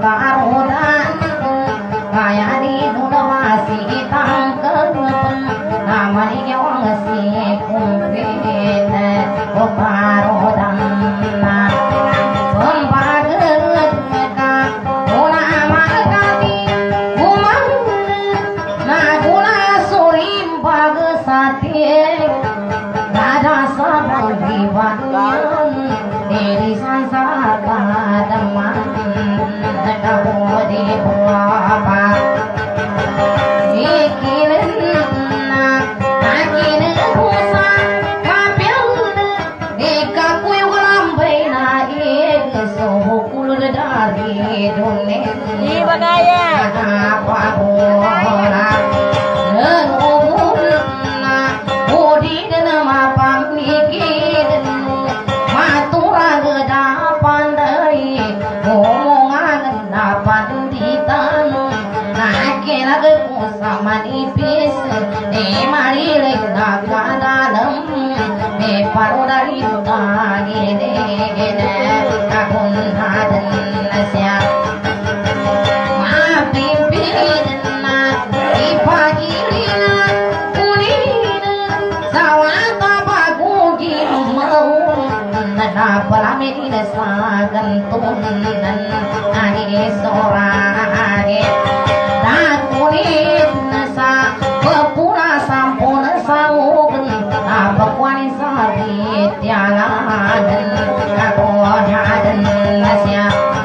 sukarodan kaya di dunia masih tangkel namanya orang si kumpit oparodan pembaget mereka guna makati umang na guna surim bagesati ada sabang di banyan dari sansa kademan kau di bawah ikirin akin kusa kapil ikakui walambai na ikesokul dari dunia di bagaya apa bola nengobul na budi dan mapam mikirin matura gedapan dari omongan dapat ditanu nakela ke sama nipis marilek naga dalam paru dari tagi dene akun haden nasya mapimpin na ipagi rina kunin sawata bagugi mau na palamit sa gantunan agi sorage dan kunin sa pepura sampun saugen apa kuanis tiangadan kakodadan nasya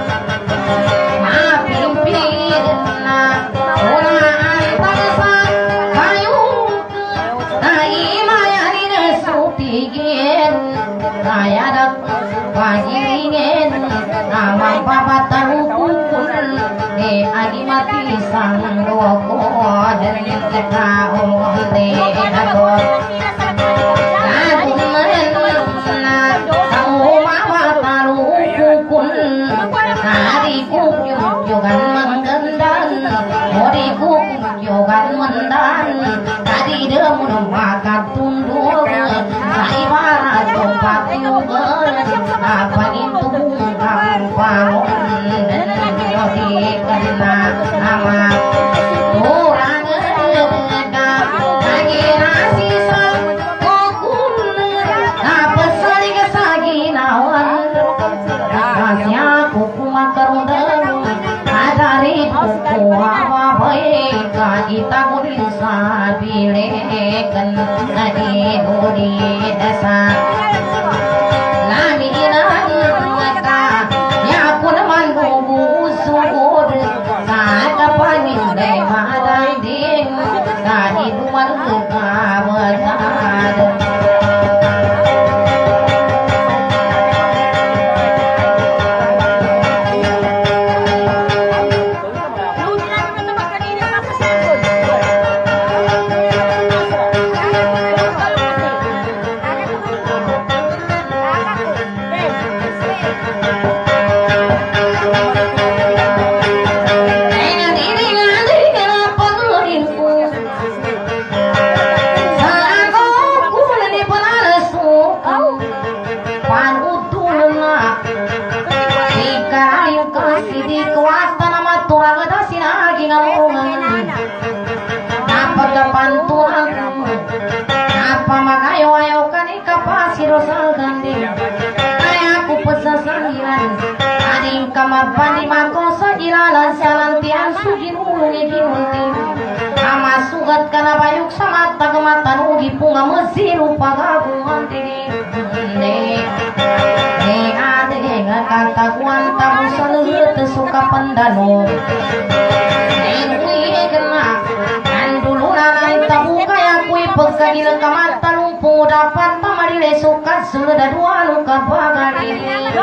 mapimpin na ulaan bangsa kayu naimayanin sutigin kayadak pagingin namang papatarukukul ni animati sang loko dan kaong de ako tadi demu maka tunduk saya barat tempat yuber apa itu bangun dan karena nama orang lagi nasi sang kokun apa saling saginawan rasnya kuku makarundang adari kuku apa baik kita kuning sabilekan nadi budi desa lamiran mata ya pun mandu subur saat panin dai madang ding nadi duan kawatan kamapani makosa ilalan salantian sugin ulungi ginuntin ama sugat kana bayuk sama tagematan ugi punga mesiru pagaguan diri ade ngakakaguan tamu salut suka pendano kui kena andulu nanai tabu kaya kui pegadi kamatan lumpu dapat pamarile suka sudah dua luka bagari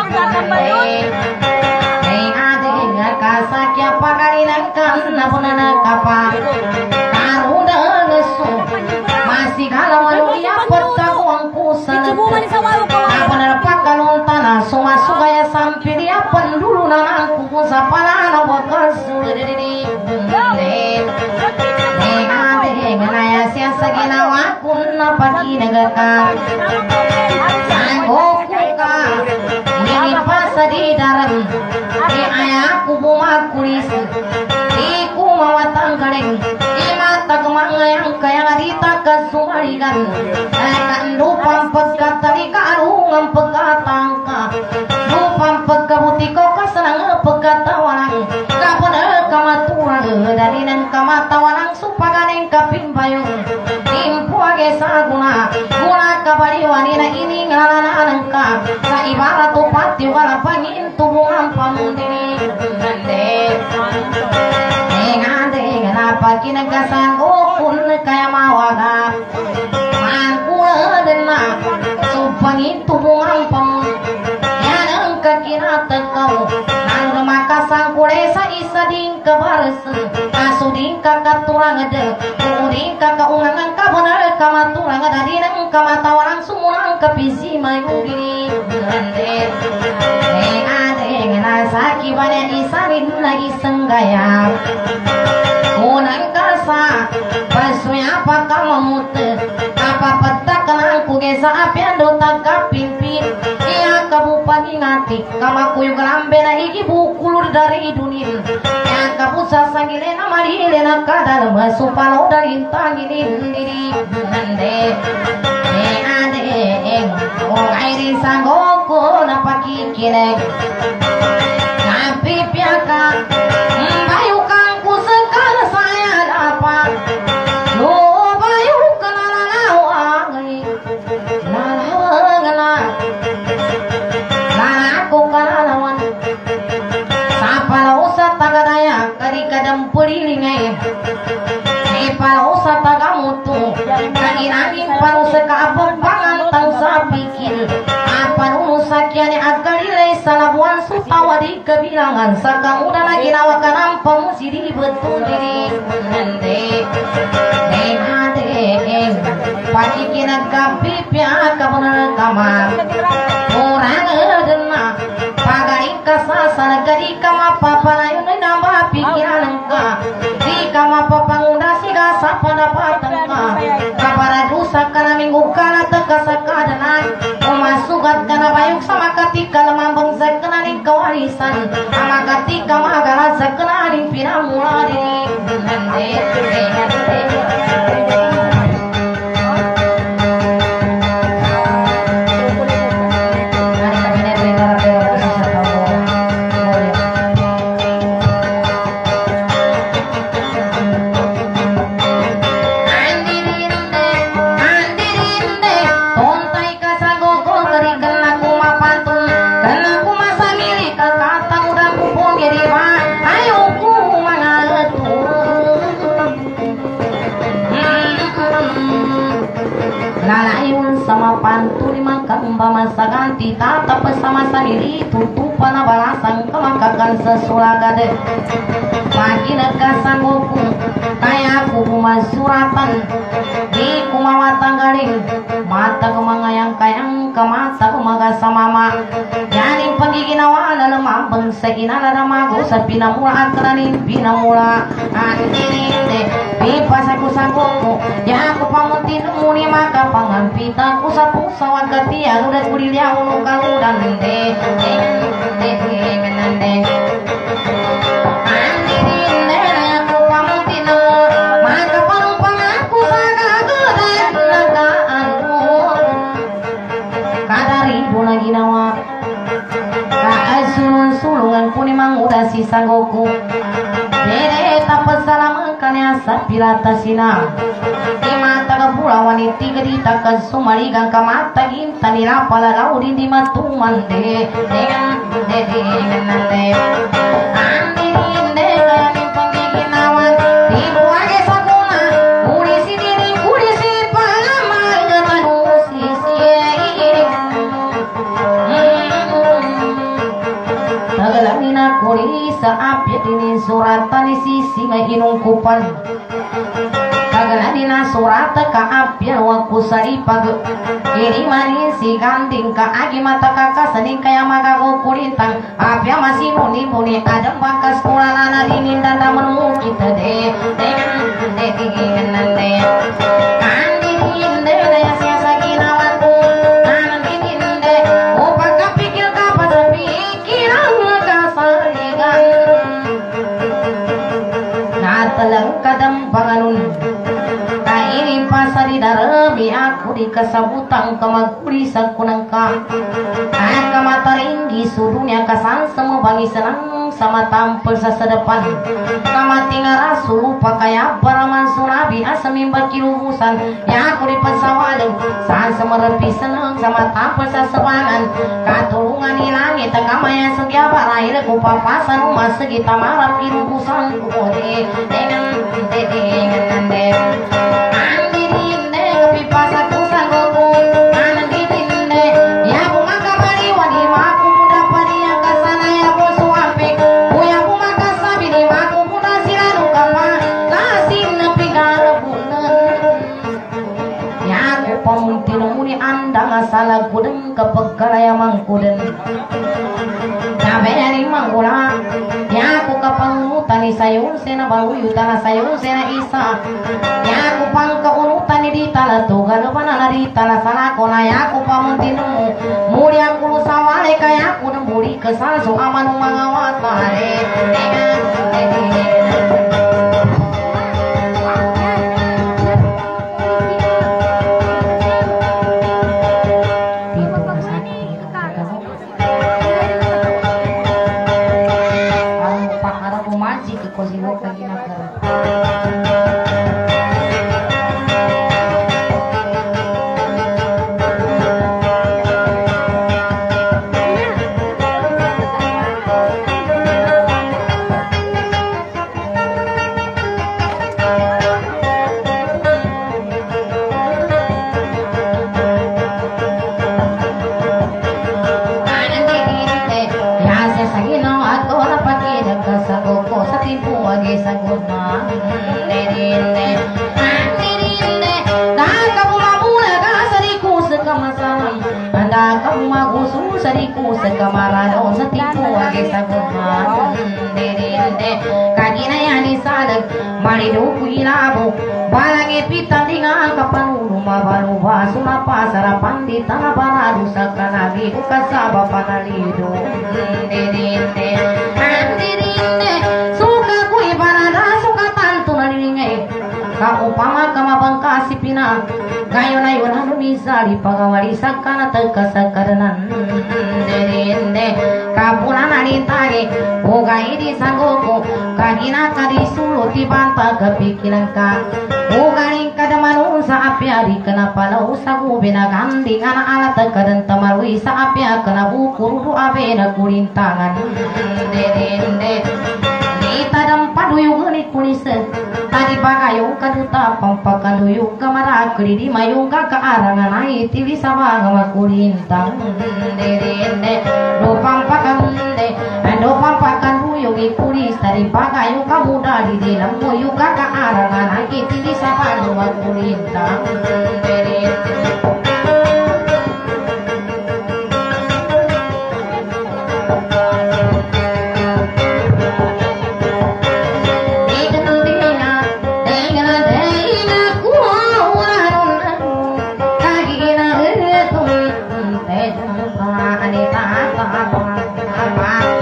kasakya pakarina kana punana kapa karuda nesu masih kalawan dia pertakuan kusan benar pakalon tanah suma sugaya sampai dia pendulu nanangku sapalana bekas di naya sia sagina wakun napaki negaka sanggokuka ini pasadi daram aku bunga kulis iku mawatang kadeng imata kemanga yang kaya ngadita kasumarigan kan lupang pagkatali karungang pagkatangka lupang pagkabutiko kasanang pagkatawalang kapana kamaturang dari nang kamatawalang supaganing kapimbayong impuage saguna guna kabaliwani na ini ngalanang ka sa ibarat upati wala pangin tubungang pamundini kinagkasanggo kun kaya mawaga mangkula din na supangin tubungang pang yan ang kakinatagaw ang makasangkule sa isa din kabaras kaso din kakaturang ada kuning kakaungang kabanar kamaturang ada din ang kamatawan sumunang kapisi mayugini ade ngasaki banyak isarin lagi senggaya unang kasa pasuya pakal mamute apa petak kenang kuge sa apian do tagapimpin iya kabupan ingati kamakuyu kelambe na iki bukulur dari dunia yang kabusa sangile na marile na kadal masupalo dari tangilin diri nande ade ong airi sanggoko na pakikileg kapi piaka bayu kangku sekal saya dapat lo bayu kenal lawangi nalawangana pikir apa nu sakian agalire salabuan sutawa di kebilangan sakang udah lagi nawakan ampang si di betul diri nende ade pagi kina kapi pia kabenar kamar orang edena pagaring kasasana kadi kama papa lain nambah pikiran engka di kama papa ngunda siga sapa dapat engka kapara dusa kana minggu kana teka sakadanan umasugat kana bayuk sama ketika lemah bangsa kena ning kawarisan ama ketika magala sakena ning piramula diri nende masa ganti tatap bersama sendiri tutupan balasan kemakakan sesulagade pagi negasan goku kayak aku suratan di kumawa tanggaling mata kemangayang kayang ke mata kemaga samama yani penggiginawa lemah bangsa inala ramago sapina mula akranin pina mula andirinde pipas aku sanggoku ya aku pamutin muni maka pangampita ku sapu sawat ketiang udah kuliah ulu kaludan de menande andirinde aku pamutin maka panumpang aku sagagedan nagaan kadari lagi nawa sulungan puni manguda si sanggoku dede tapes salam kanya sapirata sina imata ka pula waniti gedita ka sumaligang kamata intani rapala raudi di matuman de dengan dede menande andi inde kani penggiginawan di buage sakuna kuri si diri kuri si palama getanu sisi Tagalangina kuri sa apit ini suratan isi singa inungkupan Tagalangina surat ka apit waku sa ipag ini mani si ganding ka agi mata kakak sening kaya magago kulintang apya masih muni ada bakas kulalana dinin dan namun kita de nande andi dinde daya siasa ginawanku andi dinde upak kapikir kapas pikiran natalang kadang panganun kaini pasari darami aku di kasabutang kamaguri sa kunangka kamataringgi surunya kasan semua bangi senang sama tampil sa sedepan kamatingara surupa kaya paraman surabi asamimba kilubusan ya aku di pesawaleng saan semerepi senang sama tampil sa sebangan katulungan di langit kamaya segiaba lahir ku papasan rumah segita marap kilubusan ku dengan nande andi dinde kepipasa ku sanggoku andi dinde ya bunga kabari wadi maku muda padi yang kasana ya bosu apik ya bunga kasabi di maku muda silanu kapa kasim nepi garabunan ya aku pamuntin muni andang asala kudeng kepegalaya mangkuden kaberi manggula ya aku kapangutan ni sayun sena baluyu tanah sayun sena isa ya aku pangka unutan di tanah tuga depan di tanah sana kona ya aku pamuntinmu muri aku sawale kaya aku nemburi kesal so aman mangawatare Pala kamu magusu sariku sekamarado setipu age sabuhan derinde kagina yani salag marido kuilabo balange pitang dinga kapanulu mabalu basuma pasara pandita baradu sakanabi ukasaba panalido derinde derinde suka kui barada suka tantu nalinge ka upama kama bangkasi pina gayon ayon anu bisa dipagawali sakana tekasakaranan derinde kapunan anintage ugai di sanggoku kagina kadi suluti banta kepikiran ka ugaring kada manusa apya di kenapa lau sagu bina ganding anak alat tekadan tamarwi sa apya kena bukuru abena kulintangan derinde tadam paduyung ni kulise tadi bagayung kaduta pampakan duyung kamara kri di mayung ka arangan ai tili sama ngama kulintang derinde do pampakan duyung kulis tadi bagayung kamuda di dalam muyung ka arangan ai tili sama ngama kulintang derinde